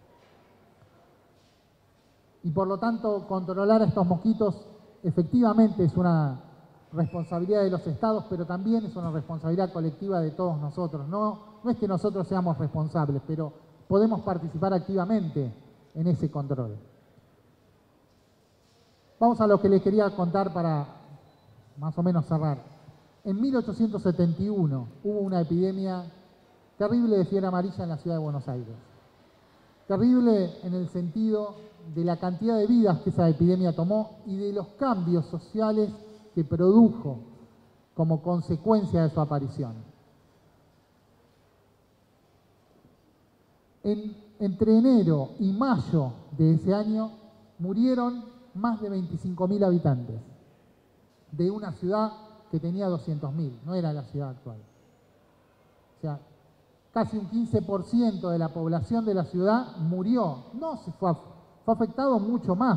Y por lo tanto, controlar a estos mosquitos efectivamente es una responsabilidad de los estados, pero también es una responsabilidad colectiva de todos nosotros. No, no es que nosotros seamos responsables, pero podemos participar activamente en ese control. Vamos a lo que les quería contar para más o menos cerrar. En mil ochocientos setenta y uno hubo una epidemia terrible de fiebre amarilla en la ciudad de Buenos Aires. Terrible en el sentido de la cantidad de vidas que esa epidemia tomó y de los cambios sociales que produjo como consecuencia de su aparición. En, entre enero y mayo de ese año murieron más de veinticinco mil habitantes de una ciudad que tenía doscientos mil, no era la ciudad actual. O sea, casi un quince por ciento de la población de la ciudad murió, no se fue, fue afectado mucho más.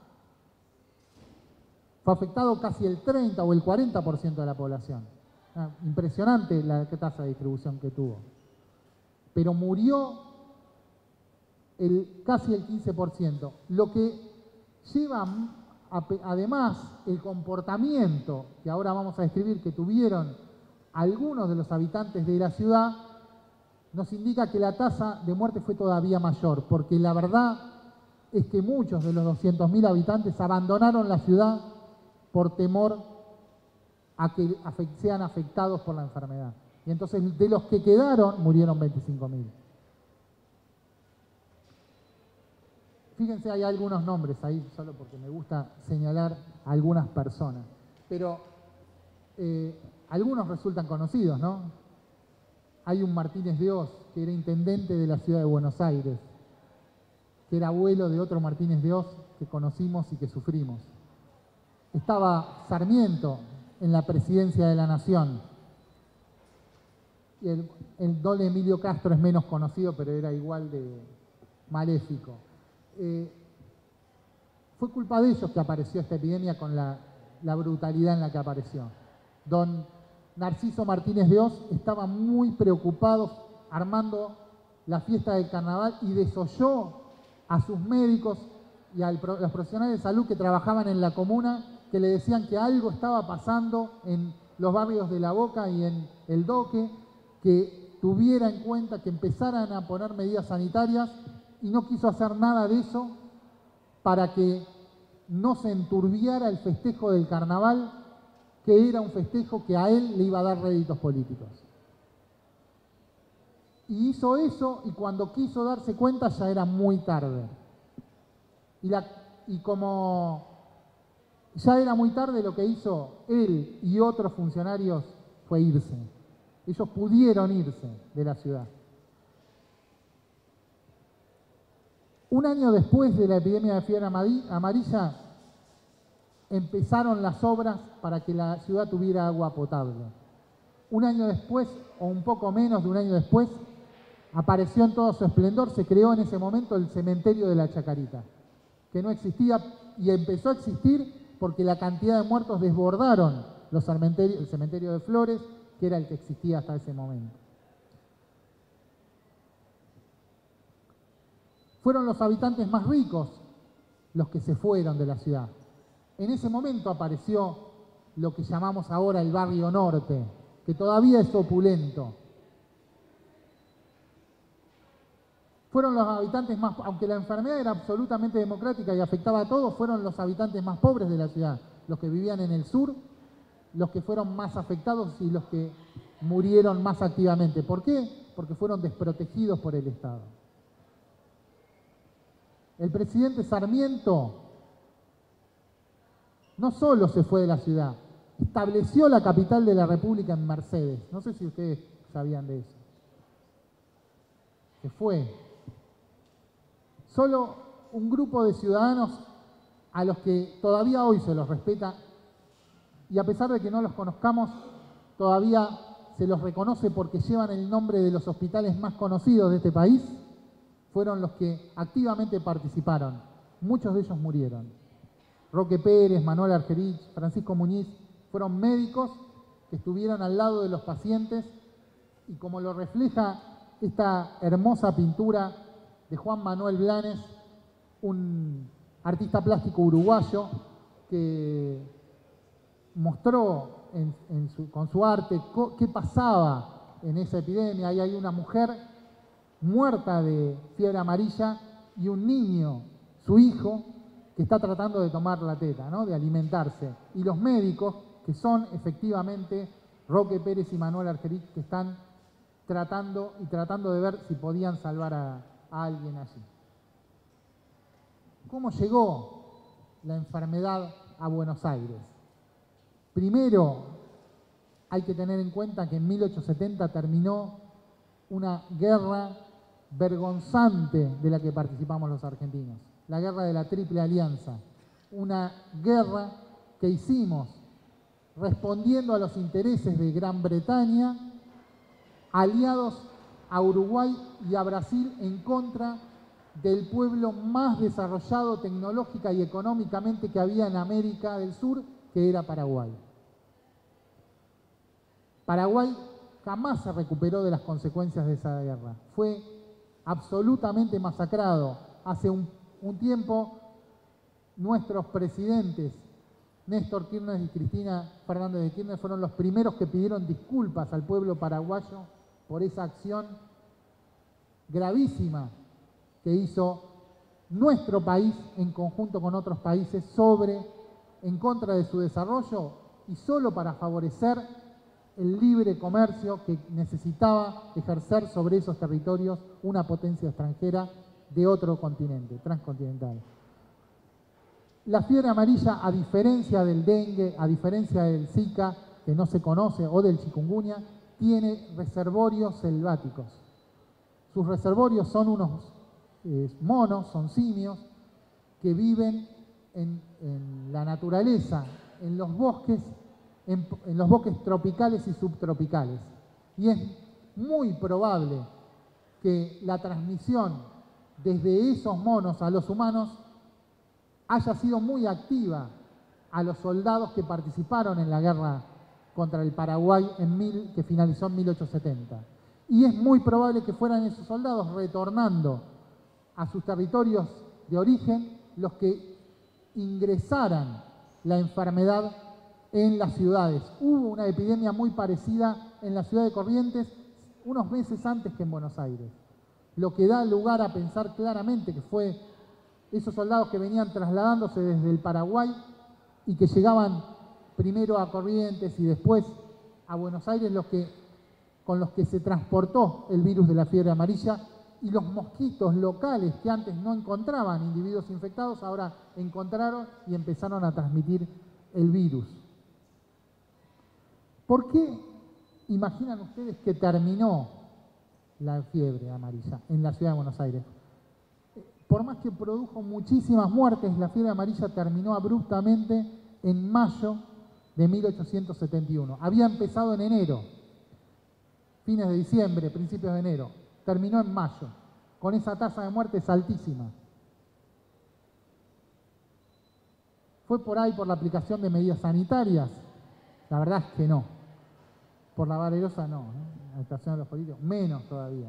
Fue afectado casi el treinta o el cuarenta por ciento de la población. Ah, impresionante la tasa de distribución que tuvo. Pero murió el, casi el quince por ciento, lo que lleva a, además el comportamiento que ahora vamos a describir que tuvieron algunos de los habitantes de la ciudad, nos indica que la tasa de muerte fue todavía mayor, porque la verdad es que muchos de los doscientos mil habitantes abandonaron la ciudad por temor a que sean afectados por la enfermedad. Y entonces de los que quedaron murieron veinticinco mil. Fíjense, hay algunos nombres ahí, solo porque me gusta señalar a algunas personas. Pero eh, algunos resultan conocidos, ¿no? Hay un Martínez de Oz, que era intendente de la ciudad de Buenos Aires, que era abuelo de otro Martínez de Oz que conocimos y que sufrimos. Estaba Sarmiento en la presidencia de la Nación. Y el, el don Emilio Castro es menos conocido, pero era igual de maléfico. Eh, fue culpa de ellos que apareció esta epidemia con la, la brutalidad en la que apareció. Don Narciso Martínez de Oz estaba muy preocupado armando la fiesta del carnaval y desoyó a sus médicos y a los profesionales de salud que trabajaban en la comuna, que le decían que algo estaba pasando en los barrios de La Boca y en el Doque, que tuviera en cuenta, que empezaran a poner medidas sanitarias, y no quiso hacer nada de eso para que no se enturbiara el festejo del carnaval, que era un festejo que a él le iba a dar réditos políticos. Y hizo eso, y cuando quiso darse cuenta ya era muy tarde. Y, la, y como ya era muy tarde, lo que hizo él y otros funcionarios fue irse. Ellos pudieron irse de la ciudad. Un año después de la epidemia de fiebre amarilla, empezaron las obras para que la ciudad tuviera agua potable. Un año después, o un poco menos de un año después, apareció en todo su esplendor, se creó en ese momento el cementerio de la Chacarita, que no existía y empezó a existir porque la cantidad de muertos desbordaron los cementerios, el cementerio de Flores, que era el que existía hasta ese momento. Fueron los habitantes más ricos los que se fueron de la ciudad. En ese momento apareció lo que llamamos ahora el Barrio Norte, que todavía es opulento. Fueron los habitantes más, aunque la enfermedad era absolutamente democrática y afectaba a todos, fueron los habitantes más pobres de la ciudad, los que vivían en el sur, los que fueron más afectados y los que murieron más activamente. ¿Por qué? Porque fueron desprotegidos por el Estado. El presidente Sarmiento no solo se fue de la ciudad, estableció la capital de la República en Mercedes. No sé si ustedes sabían de eso. Se fue. Solo un grupo de ciudadanos a los que todavía hoy se los respeta y a pesar de que no los conozcamos, todavía se los reconoce porque llevan el nombre de los hospitales más conocidos de este país, fueron los que activamente participaron. Muchos de ellos murieron. Roque Pérez, Manuel Argerich, Francisco Muñiz, fueron médicos que estuvieron al lado de los pacientes y como lo refleja esta hermosa pintura de Juan Manuel Blanes, un artista plástico uruguayo que mostró en, en su, con su arte qué pasaba en esa epidemia. Ahí hay una mujer muerta de fiebre amarilla y un niño, su hijo, que está tratando de tomar la teta, ¿no? De alimentarse. Y los médicos, que son efectivamente Roque Pérez y Manuel Argerich, que están tratando y tratando de ver si podían salvar a, a alguien allí. ¿Cómo llegó la enfermedad a Buenos Aires? Primero, hay que tener en cuenta que en mil ochocientos setenta terminó una guerra vergonzante de la que participamos los argentinos, la guerra de la Triple Alianza, una guerra que hicimos respondiendo a los intereses de Gran Bretaña, aliados a Uruguay y a Brasil en contra del pueblo más desarrollado tecnológica y económicamente que había en América del Sur, que era Paraguay. Paraguay jamás se recuperó de las consecuencias de esa guerra. Fue absolutamente masacrado. Hace un, un tiempo, nuestros presidentes, Néstor Kirchner y Cristina Fernández de Kirchner, fueron los primeros que pidieron disculpas al pueblo paraguayo por esa acción gravísima que hizo nuestro país en conjunto con otros países sobre, en contra de su desarrollo y solo para favorecer el libre comercio que necesitaba ejercer sobre esos territorios una potencia extranjera de otro continente, transcontinental. La fiebre amarilla, a diferencia del dengue, a diferencia del Zika, que no se conoce, o del chikungunya, tiene reservorios selváticos. Sus reservorios son unos eh, monos, son simios, que viven en, en la naturaleza, en los bosques, en, en los bosques tropicales y subtropicales. Y es muy probable que la transmisión desde esos monos a los humanos haya sido muy activa a los soldados que participaron en la guerra contra el Paraguay en mil, que finalizó en mil ochocientos setenta. Y es muy probable que fueran esos soldados retornando a sus territorios de origen los que ingresaran la enfermedad en las ciudades. Hubo una epidemia muy parecida en la ciudad de Corrientes unos meses antes que en Buenos Aires, lo que da lugar a pensar claramente que fue esos soldados que venían trasladándose desde el Paraguay y que llegaban primero a Corrientes y después a Buenos Aires, los que, con los que se transportó el virus de la fiebre amarilla, y los mosquitos locales que antes no encontraban individuos infectados, ahora encontraron y empezaron a transmitir el virus. ¿Por qué imaginan ustedes que terminó la fiebre amarilla en la ciudad de Buenos Aires? Por más que produjo muchísimas muertes, la fiebre amarilla terminó abruptamente en mayo de mil ochocientos setenta y uno. Había empezado en enero, fines de diciembre, principios de enero. Terminó en mayo, con esa tasa de muertes altísima. ¿Fue por ahí por la aplicación de medidas sanitarias? La verdad es que no. Por la valerosa no, ¿no? La actuación de los políticos, menos todavía.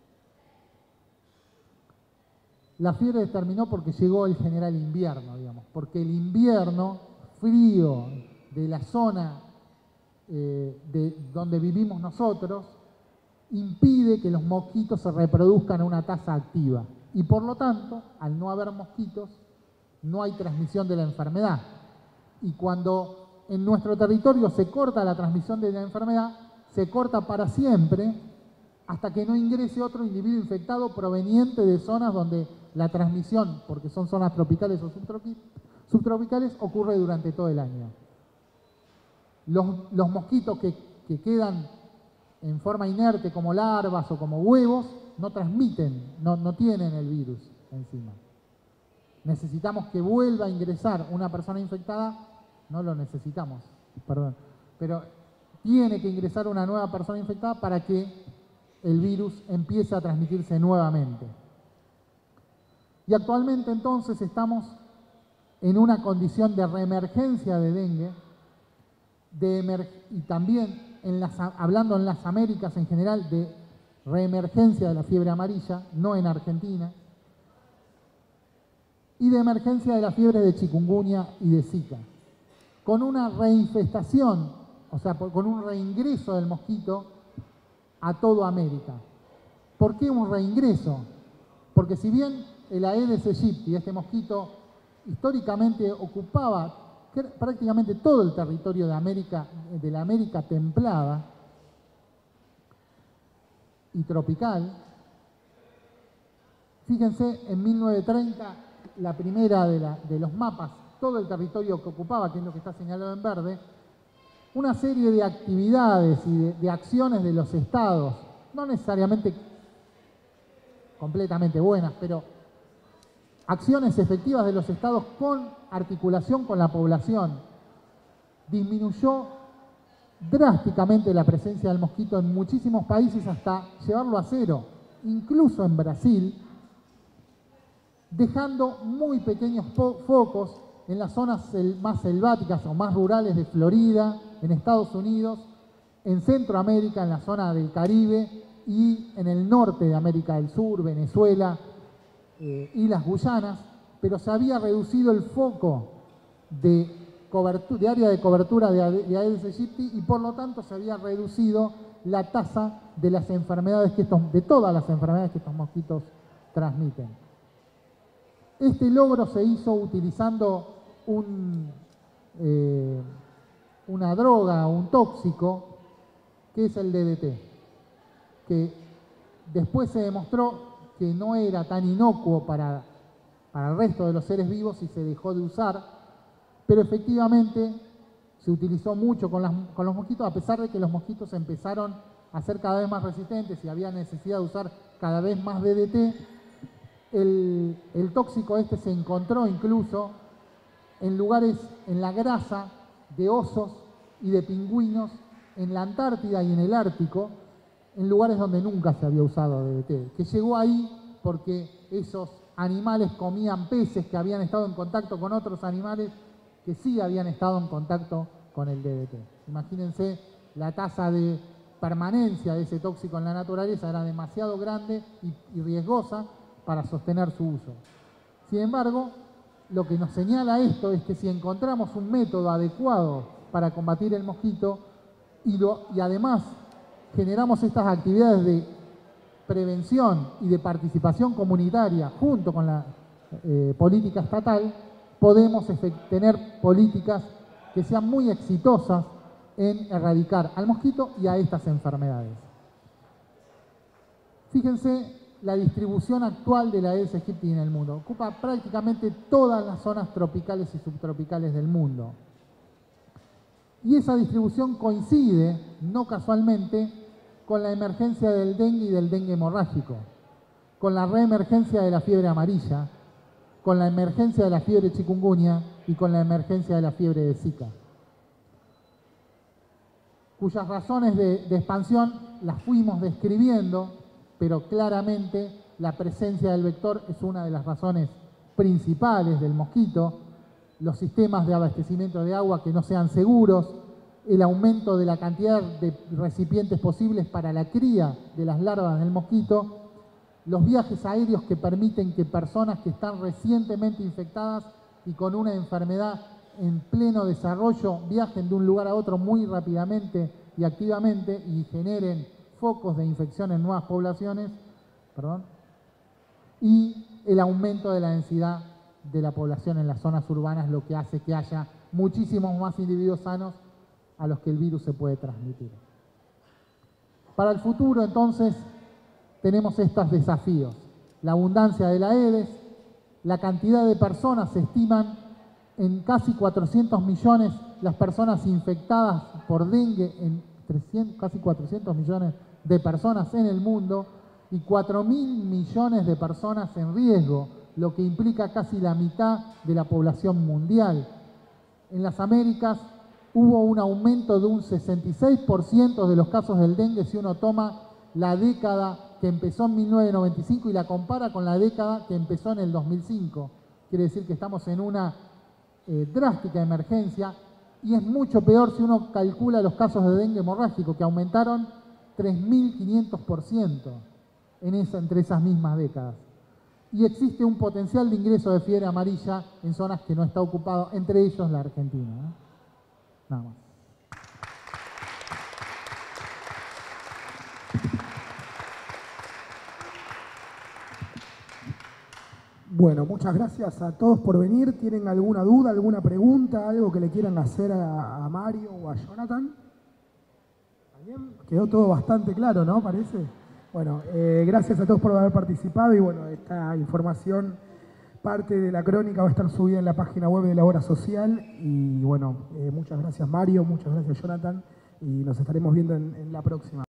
La fiebre terminó porque llegó el general invierno, digamos, porque el invierno frío de la zona eh, de donde vivimos nosotros impide que los mosquitos se reproduzcan a una tasa activa y por lo tanto, al no haber mosquitos, no hay transmisión de la enfermedad. Y cuando en nuestro territorio se corta la transmisión de la enfermedad, se corta para siempre hasta que no ingrese otro individuo infectado proveniente de zonas donde la transmisión, porque son zonas tropicales o subtropicales, ocurre durante todo el año. Los, los mosquitos que, que quedan en forma inerte como larvas o como huevos no transmiten, no, no tienen el virus encima. Necesitamos que vuelva a ingresar una persona infectada, no lo necesitamos, perdón, pero tiene que ingresar una nueva persona infectada para que el virus empiece a transmitirse nuevamente. Y actualmente entonces estamos en una condición de reemergencia de dengue, de emer y también en las, hablando en las Américas en general, de reemergencia de la fiebre amarilla, no en Argentina, y de emergencia de la fiebre de chikungunya y de Zika, con una reinfestación, o sea, con un reingreso del mosquito a toda América. ¿Por qué un reingreso? Porque si bien el Aedes aegypti, este mosquito, históricamente ocupaba prácticamente todo el territorio de América, de la América templada y tropical, fíjense, en mil novecientos treinta, la primera de, la, de los mapas, todo el territorio que ocupaba, que es lo que está señalado en verde, una serie de actividades y de, de acciones de los estados, no necesariamente completamente buenas, pero acciones efectivas de los estados con articulación con la población, disminuyó drásticamente la presencia del mosquito en muchísimos países hasta llevarlo a cero, incluso en Brasil, dejando muy pequeños fo focos en las zonas más selváticas o más rurales de Florida, en Estados Unidos, en Centroamérica, en la zona del Caribe y en el norte de América del Sur, Venezuela eh, y las Guyanas, pero se había reducido el foco de, de área de cobertura de, de Aedes aegypti y por lo tanto se había reducido la tasa de las enfermedades que estos, de todas las enfermedades que estos mosquitos transmiten. Este logro se hizo utilizando un, eh, una droga, un tóxico, que es el D D T, que después se demostró que no era tan inocuo para, para el resto de los seres vivos y se dejó de usar, pero efectivamente se utilizó mucho con, las, con los mosquitos, a pesar de que los mosquitos empezaron a ser cada vez más resistentes y había necesidad de usar cada vez más D D T. El, el tóxico este se encontró incluso en lugares, en la grasa de osos y de pingüinos en la Antártida y en el Ártico, en lugares donde nunca se había usado D D T, que llegó ahí porque esos animales comían peces que habían estado en contacto con otros animales que sí habían estado en contacto con el D D T. Imagínense, la tasa de permanencia de ese tóxico en la naturaleza era demasiado grande y, y riesgosa para sostener su uso. Sin embargo, lo que nos señala esto es que si encontramos un método adecuado para combatir el mosquito y, lo, y además generamos estas actividades de prevención y de participación comunitaria junto con la eh, política estatal, podemos tener políticas que sean muy exitosas en erradicar al mosquito y a estas enfermedades. Fíjense la distribución actual de la Aedes aegypti en el mundo. Ocupa prácticamente todas las zonas tropicales y subtropicales del mundo. Y esa distribución coincide, no casualmente, con la emergencia del dengue y del dengue hemorrágico, con la reemergencia de la fiebre amarilla, con la emergencia de la fiebre chikungunya y con la emergencia de la fiebre de Zika, cuyas razones de, de expansión las fuimos describiendo, pero claramente la presencia del vector es una de las razones principales del mosquito los sistemas de abastecimiento de agua que no sean seguros, el aumento de la cantidad de recipientes posibles para la cría de las larvas del mosquito, los viajes aéreos que permiten que personas que están recientemente infectadas y con una enfermedad en pleno desarrollo viajen de un lugar a otro muy rápidamente y activamente y generen focos de infección en nuevas poblaciones, perdón, y el aumento de la densidad de la población en las zonas urbanas, lo que hace que haya muchísimos más individuos sanos a los que el virus se puede transmitir. Para el futuro, entonces, tenemos estos desafíos. La abundancia de la Aedes, la cantidad de personas, se estiman en casi cuatrocientos millones las personas infectadas por dengue, en trescientos, casi cuatrocientos millones de personas en el mundo, y cuatro mil millones de personas en riesgo, lo que implica casi la mitad de la población mundial. En las Américas hubo un aumento de un sesenta y seis por ciento de los casos del dengue si uno toma la década que empezó en mil novecientos noventa y cinco y la compara con la década que empezó en el dos mil cinco. Quiere decir que estamos en una eh, drástica emergencia, y es mucho peor si uno calcula los casos de dengue hemorrágico, que aumentaron tres mil quinientos por ciento en esa, entre esas mismas décadas. Y existe un potencial de ingreso de fiebre amarilla en zonas que no está ocupado, entre ellos la Argentina, ¿eh? Nada más. Bueno, muchas gracias a todos por venir. ¿Tienen alguna duda, alguna pregunta, algo que le quieran hacer a, a Mario o a Jonathan? ¿Bien? Quedó todo bastante claro, ¿no? Parece. Bueno, eh, gracias a todos por haber participado, y bueno, esta información, parte de la crónica, va a estar subida en la página web de la Obra Social. Y bueno, eh, muchas gracias Mario, muchas gracias Jonathan, y nos estaremos viendo en, en la próxima.